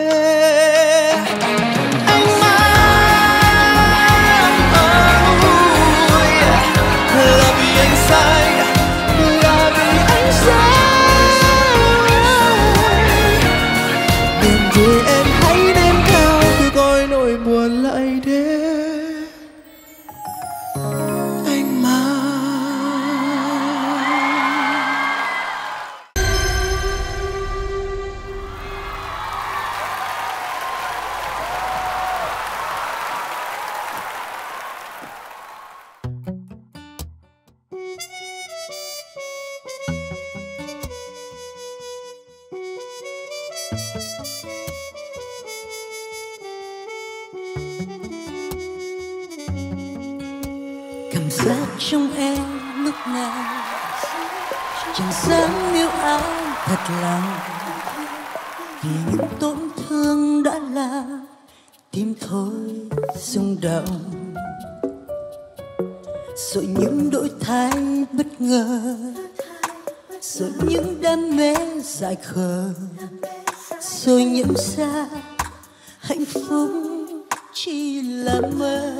cảm giác trong em lúc nào chẳng dám yêu ai thật lòng, vì những tổn thương đã làm tim thôi rung động. Rồi những đổi thay bất ngờ, rồi những đam mê dại khờ, rồi nhận ra hạnh phúc chỉ là mơ.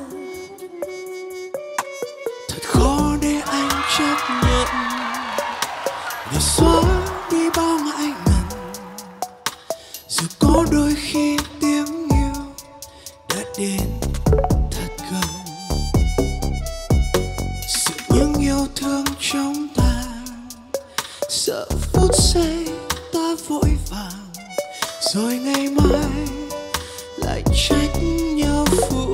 Khó để anh chấp nhận để xóa đi bao ngại ngần. Dù có đôi khi tiếng yêu đã đến thật gần, sự những yêu thương trong ta sợ phút giây ta vội vàng, rồi ngày mai lại trách nhau phũ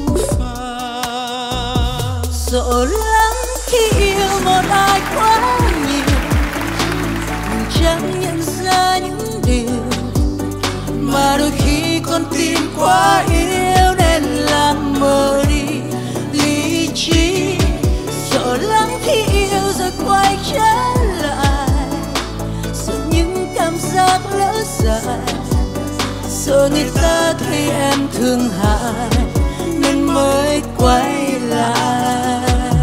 phàng. Sợ lắm khi yêu một ai quá nhiều, mình chẳng nhận ra những điều mà đôi khi con tim quá yêu nên sợ người ta thấy em thương hại nên mới quay lại.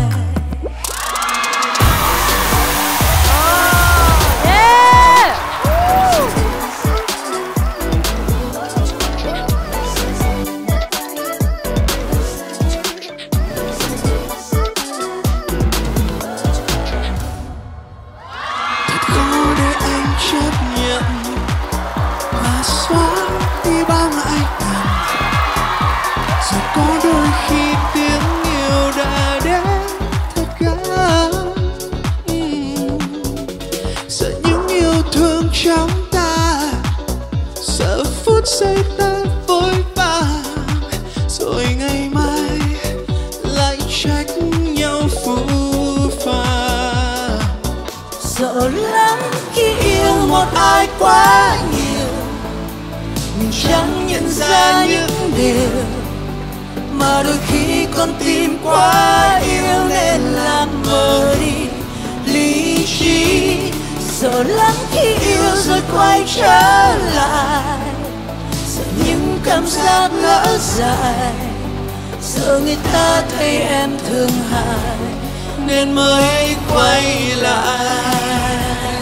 Giây ta vội vàng rồi ngày mai lại trách nhau phũ phàng. Sợ lắm khi yêu một ai quá nhiều, mình chẳng nhận ra những điều mà đôi khi con tim quá yêu nên làm mờ đi lý trí. Sợ lắm khi yêu rồi quay trở lại, sợ những cảm giác lỡ dại, sợ người ta thấy em thương hại nên mới quay lại.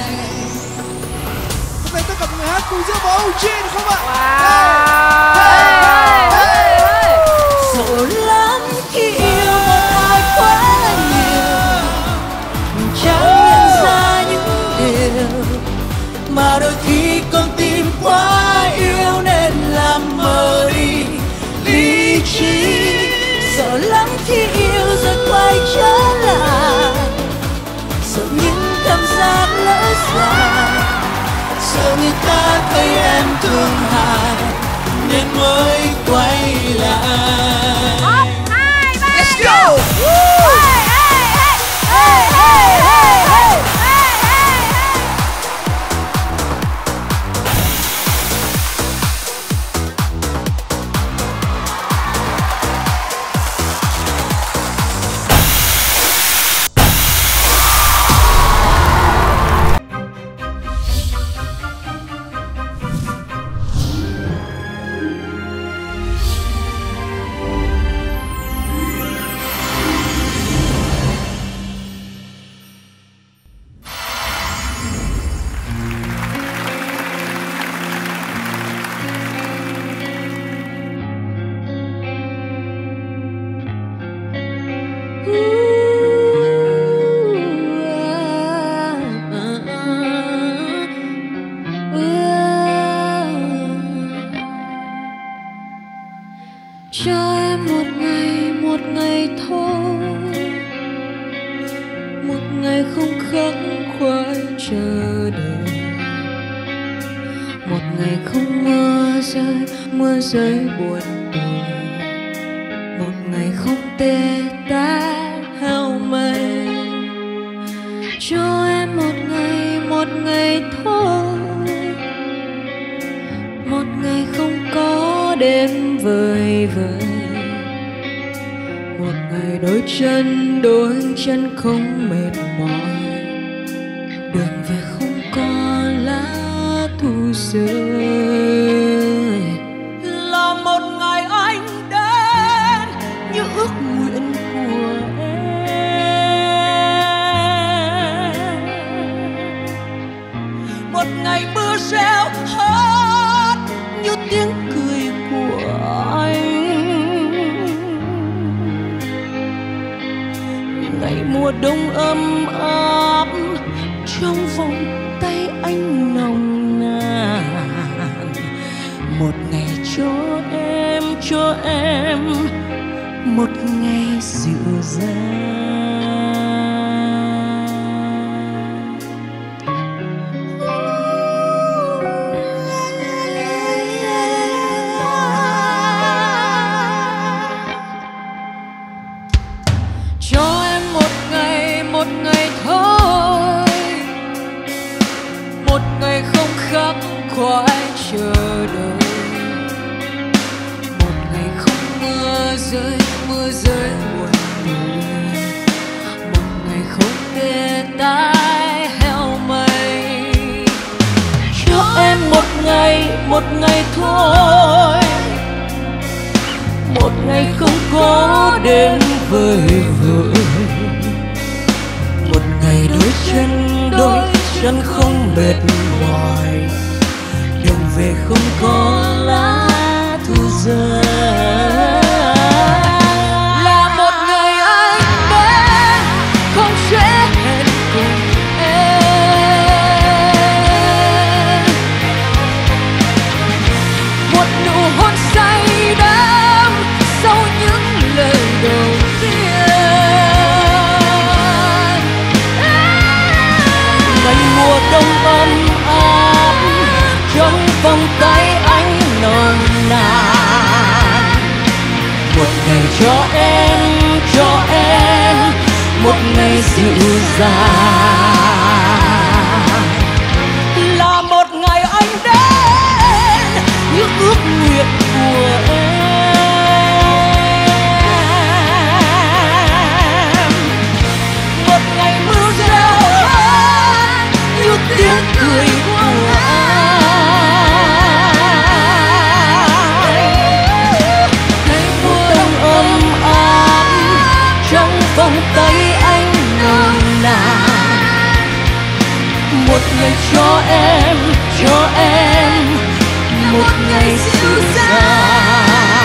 Hôm nay tất cả mọi người hát cùng giữa bầu trên không ạ? Sợ lắm khi yêu một ai quá nhiều, mình chẳng nhận ra những điều mà đôi khi con tim quá yêu nên làm mờ đi lý trí. Sợ lắm khi yêu rồi quay trở lại, sợ những cảm giác lỡ dại, sợ người ta thấy em thương hại nên mới quay lại. Let's go. Cho em một ngày thôi, một ngày không khắc khoải chờ đợi, một ngày không mưa rơi buồn tủi, một ngày không tê tái hao mây. Cho em một ngày thôi, một ngày không có đêm vời vợi, một ngày đôi chân không mệt mỏi, đường về không có lá thu rơi. Là một ngày anh đến như ước nguyện của em, một ngày mưa reo hết như tiếng cười của anh, ngày mùa đông ấm áp trong vòng tay anh nồng nàn, một ngày cho em một ngày dịu dàng. Cho em một ngày thôi, một ngày không khắc khoải chờ đợi, một ngày không mưa rơi buồn tủi, một ngày không tê tái heo mây. Cho em một một ngày thôi, một ngày không có đêm vơi vợi, một ngày đôi chân không mệt mỏi, đường về không có lá thu rơi. Là một ngày anh đến không sẽ hẹn cùng em, một nụ hôn say đắm sau những lời đầu tiên. Ngày mùa đông ấm áp trong vòng tay anh nồng nàn, một ngày cho em một ngày dịu dàng. Là một ngày anh đến những ước nguyện của em, một ngày mưa rơi như tiếng cười của vòng tay anh nồng nàn, một ngày cho em một ngày dịu dàng.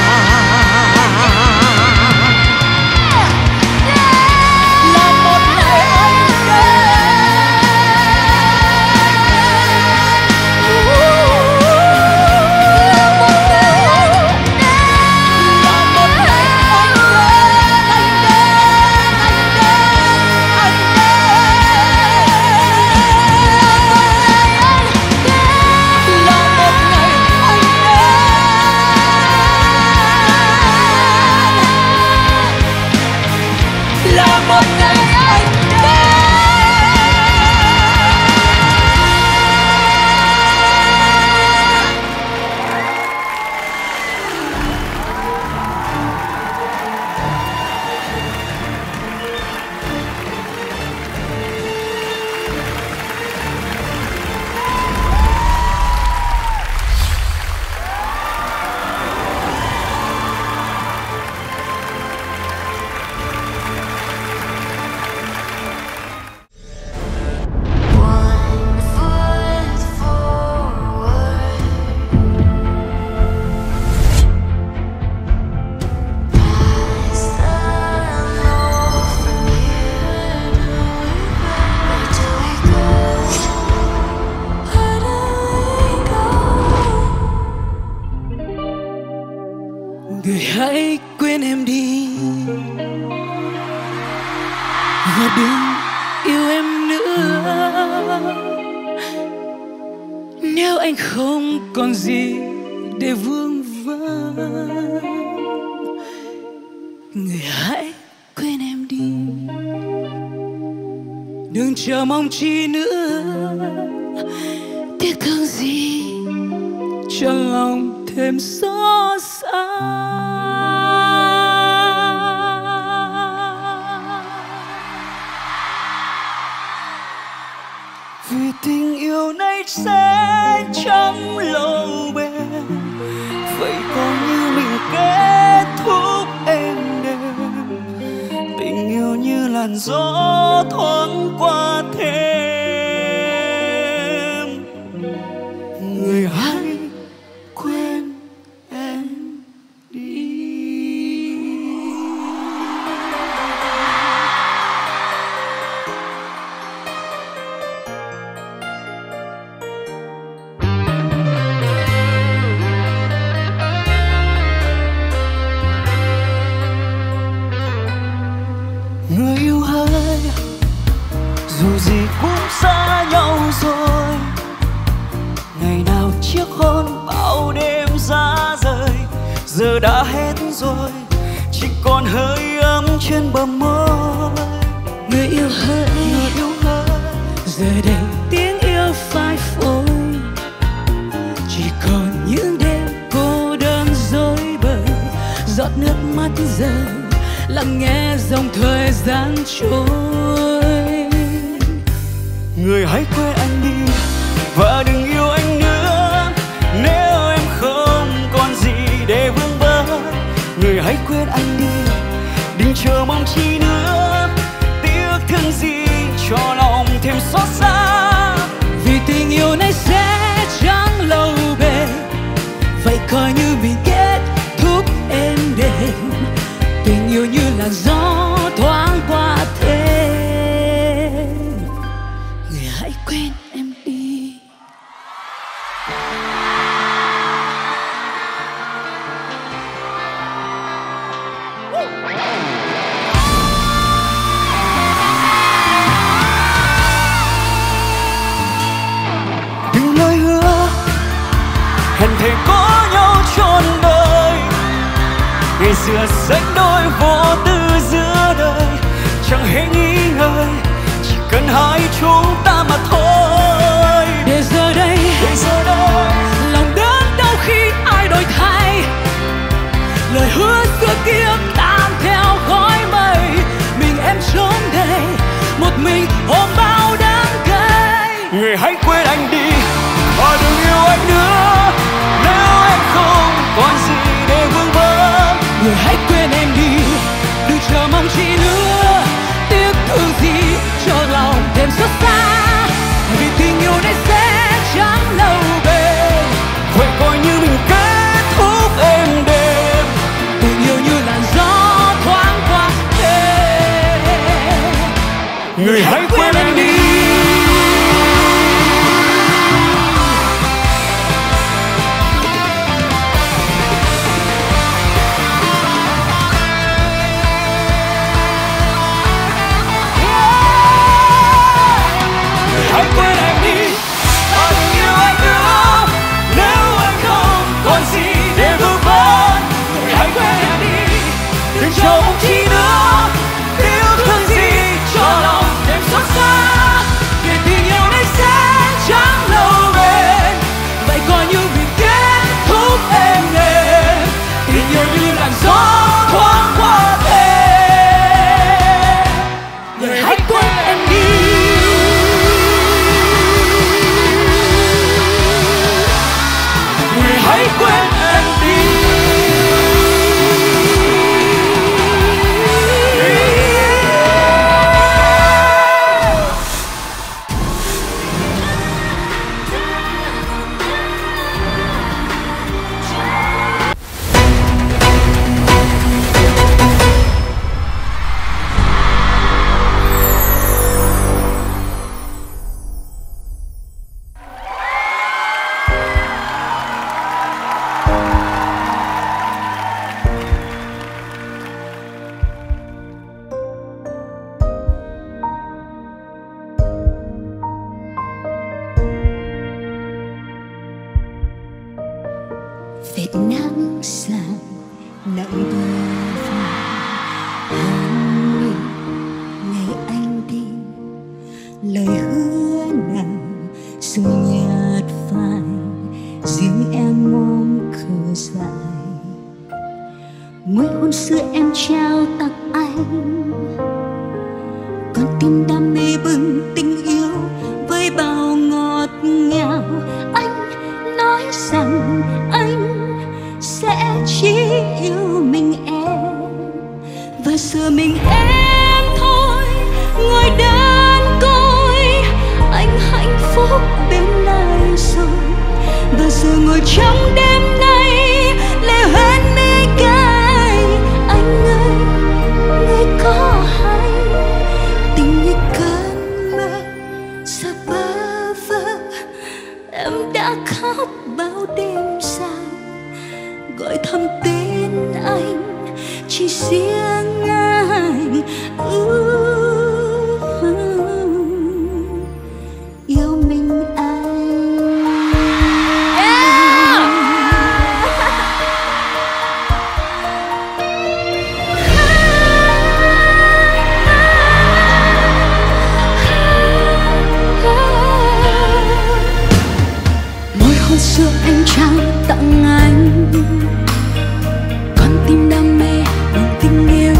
Là một ngày anh người hãy quên em đi và đừng yêu em nữa. Nếu anh không còn gì để vương vấn, người hãy quên em đi, đừng chờ mong chi nữa. Tiếc thương gì cho lòng thêm xót xa. Vì tình yêu này sẽ chẳng lâu bền, vậy coi như mình kết thúc êm đềm. Tình yêu như làn gió thoáng qua thêm. Người hãy quên em đi. Người yêu ơi, dù gì cũng xa nhau rồi. Ngày nào chiếc hôn bao đêm giá rời, giờ đã hết rồi, chỉ còn hơi ấm trên bờ môi. Người yêu ơi, giờ đây tiếng yêu phai phôi, chỉ còn những đêm cô đơn rối bời. Giọt nước mắt rơi lặng nghe dòng thời gian trôi. Người hãy quên anh đi và đừng yêu anh nữa. Nếu hãy quên anh đi, đừng chờ mong chi nữa, tiếc thương gì cho lòng thêm xót xa. Vì tình yêu này sẽ chẳng lâu bền, vậy coi như mình kết thúc êm đềm. Tình yêu như là gió thoáng qua thế, người hãy quên em đi. Đừng lời hứa hẹn thề có nhau trọn đời, ngày xưa sánh đôi vô tư giữa đời, chẳng hề nghi ngờ, chỉ cần hai chúng ta mà thôi. Để giờ đây lòng đớn đau khi ai đổi thay, lời hứa xưa kia tan theo khói mây. Mình em trốn đây một mình ôm bao đắng cay. Người hãy quên anh đi và đừng yêu anh nữa, nếu em không còn gì để vương vấn. Người hãy quên em đi, đừng chờ mong chi nữa, tiếc thương gì cho lòng thêm xót xa. Vì tình yêu này sẽ chẳng lâu bền, vậy coi như mình kết thúc êm đềm. tình yêu như làn gió thoáng qua thế. Người hãy quên em đi. Hãy quên em đi và đừng yêu anh nữa, nếu anh không còn gì để vương vấn. Hãy quên em đi, đừng chờ mong chi nữa, yêu thương gì cho lòng thêm xót xa. Vì tình yêu này sẽ chẳng lâu bền, vậy coi như mình kết thúc êm đềm. Tình yêu như làn gió thoáng qua thế. Người hãy quên em đi. Người hãy quên em đi. Vệt nắng sàn nặng bờ vai, ngày anh đi lời hứa nào rồi nhạt phai, riêng em ôm khờ dài. Môi hôn xưa em trao tặng anh, con tim đam mê bừng tình yêu với bao ngọt ngào. Anh nói rằng anh sẽ chỉ yêu mình em, và giờ mình em thôi ngồi đơn côi. Anh hạnh phúc bên này rồi, và giờ ngồi trong đêm nay lệ hoen mi cay. Anh ơi, người có hay tình như cơn mơ giờ bơ vơ. Em đã khóc bao đêm dài gọi thầm tên anh, chỉ riêng anh yêu mình anh. Môi hôn xưa anh trao tặng anh, con tim đam mê bằng tình yêu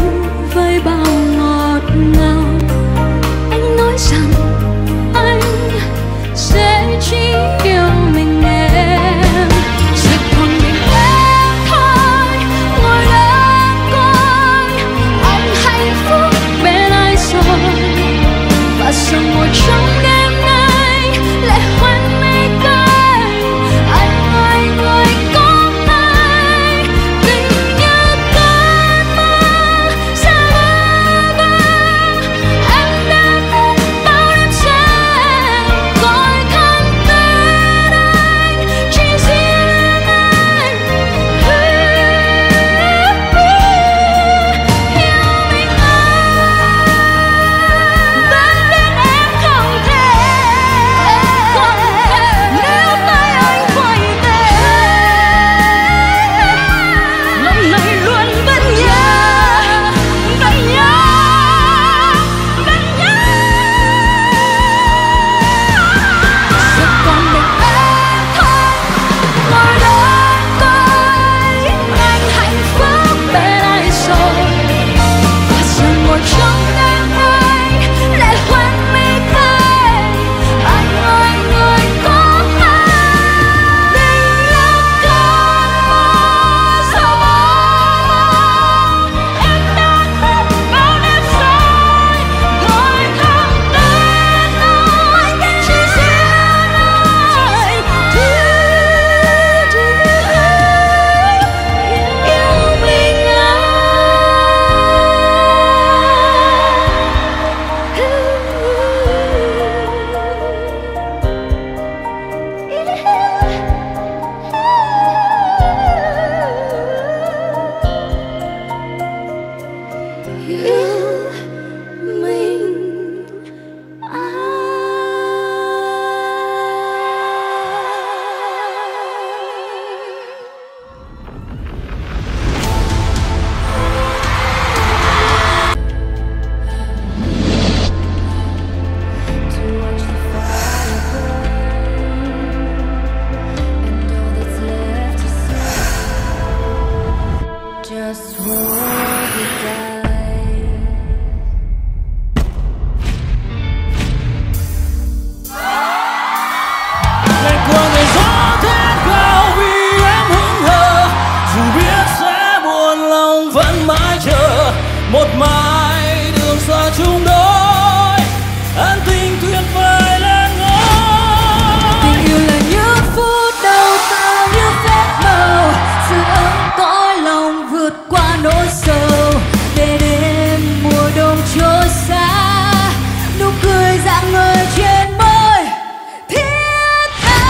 qua nỗi sầu, để đêm mùa đông trôi xa. Nụ cười rạng ngời trên môi thiết tha.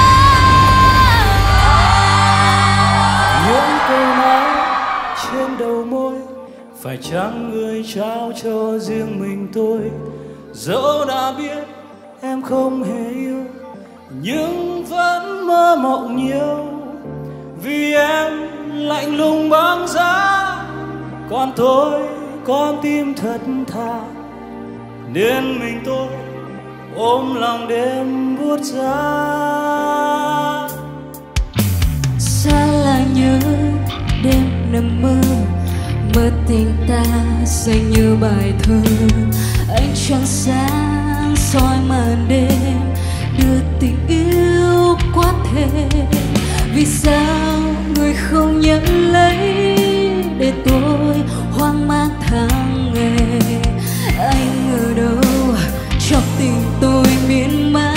Những câu nói trên đầu môi, phải chăng người trao cho riêng mình tôi? Dẫu đã biết em không hề yêu, nhưng vẫn mơ mộng nhiều. Vì em lạnh lùng băng giá, còn tôi con tim thật thà, nên mình tôi ôm lòng đêm buốt giá. Xa là nhớ đêm nằm mơ, mơ tình ta xanh như bài thơ. Ánh trăng sáng soi màn đêm, đưa tình yêu quá thêm. Vì sao người không nhận lấy, để tôi hoang mang tháng ngày. Anh ở đâu cho tình tôi miên man.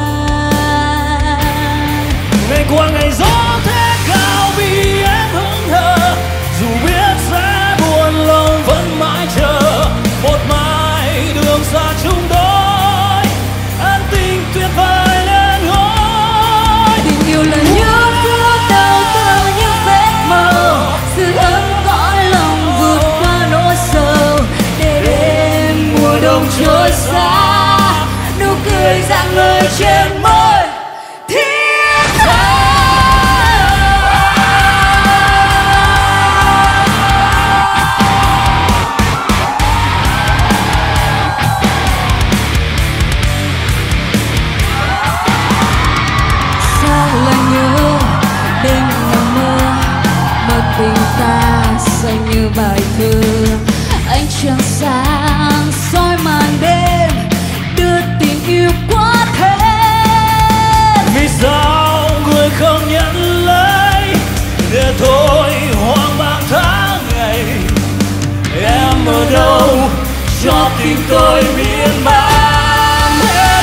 Ngày qua ngày gió thế cao vì em hững hờ, dù biết sẽ buồn lòng vẫn mãi chờ. Một mai đường xa chung đôi, an tình tuyệt vời lên ngôi. Tình yêu là những phút đau từ những vết màu, sự ấm cõi lòng vượt qua nỗi sầu. Để đêm mùa đông trôi xa, nụ cười rạng ngời trên môi thiết tha. Tình ta xanh như bài thơ. Ánh trăng sáng soi màn đêm, đưa tình yêu quá thêm. Vì sao người không nhận lấy, để tôi hoang mang tháng ngày. Em ở đâu cho tình tôi miên man.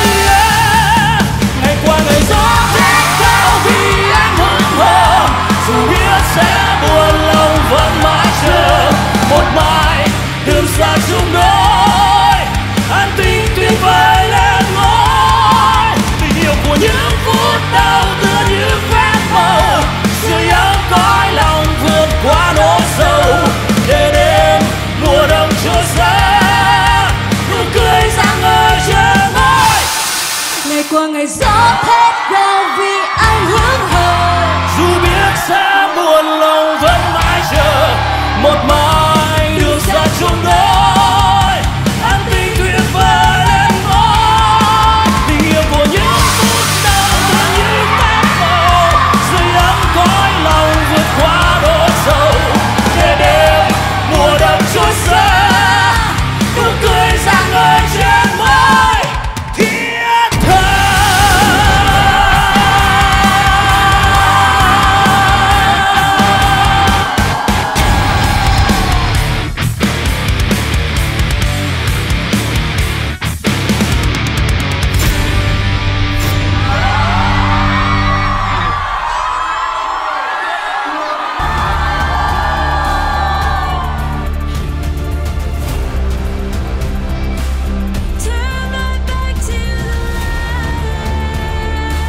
Ngày qua ngày gió thế cao vì anh hững hờ, dù biết sẽ buồn lòng vẫn mãi chờ. Một mai đường xa chung đôi, an tình tuyệt vời lên ngôi. Tình yêu của những phút đau tựa như vết màu, sưởi ấm cõi lòng vượt qua nỗi sầu. Để đêm mùa đông trôi xa, nụ cười rạng ngời trên môi. Ngày qua ngày gió thét gào vì anh hững hờ, dù biết sẽ buồn lòng vẫn mãi chờ. Một mai đường xa chung đôi, an tình tuyệt vời lên ngôi. Tình yêu của những phút đau tựa như vết màu, sưởi ấm cõi lòng vượt qua nỗi sầu. Để đêm mùa đông trôi xa, nụ cười rạng ngời trên môi thiết tha.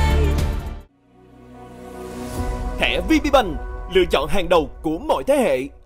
Thẻ VPBank, lựa chọn hàng đầu của mọi thế hệ.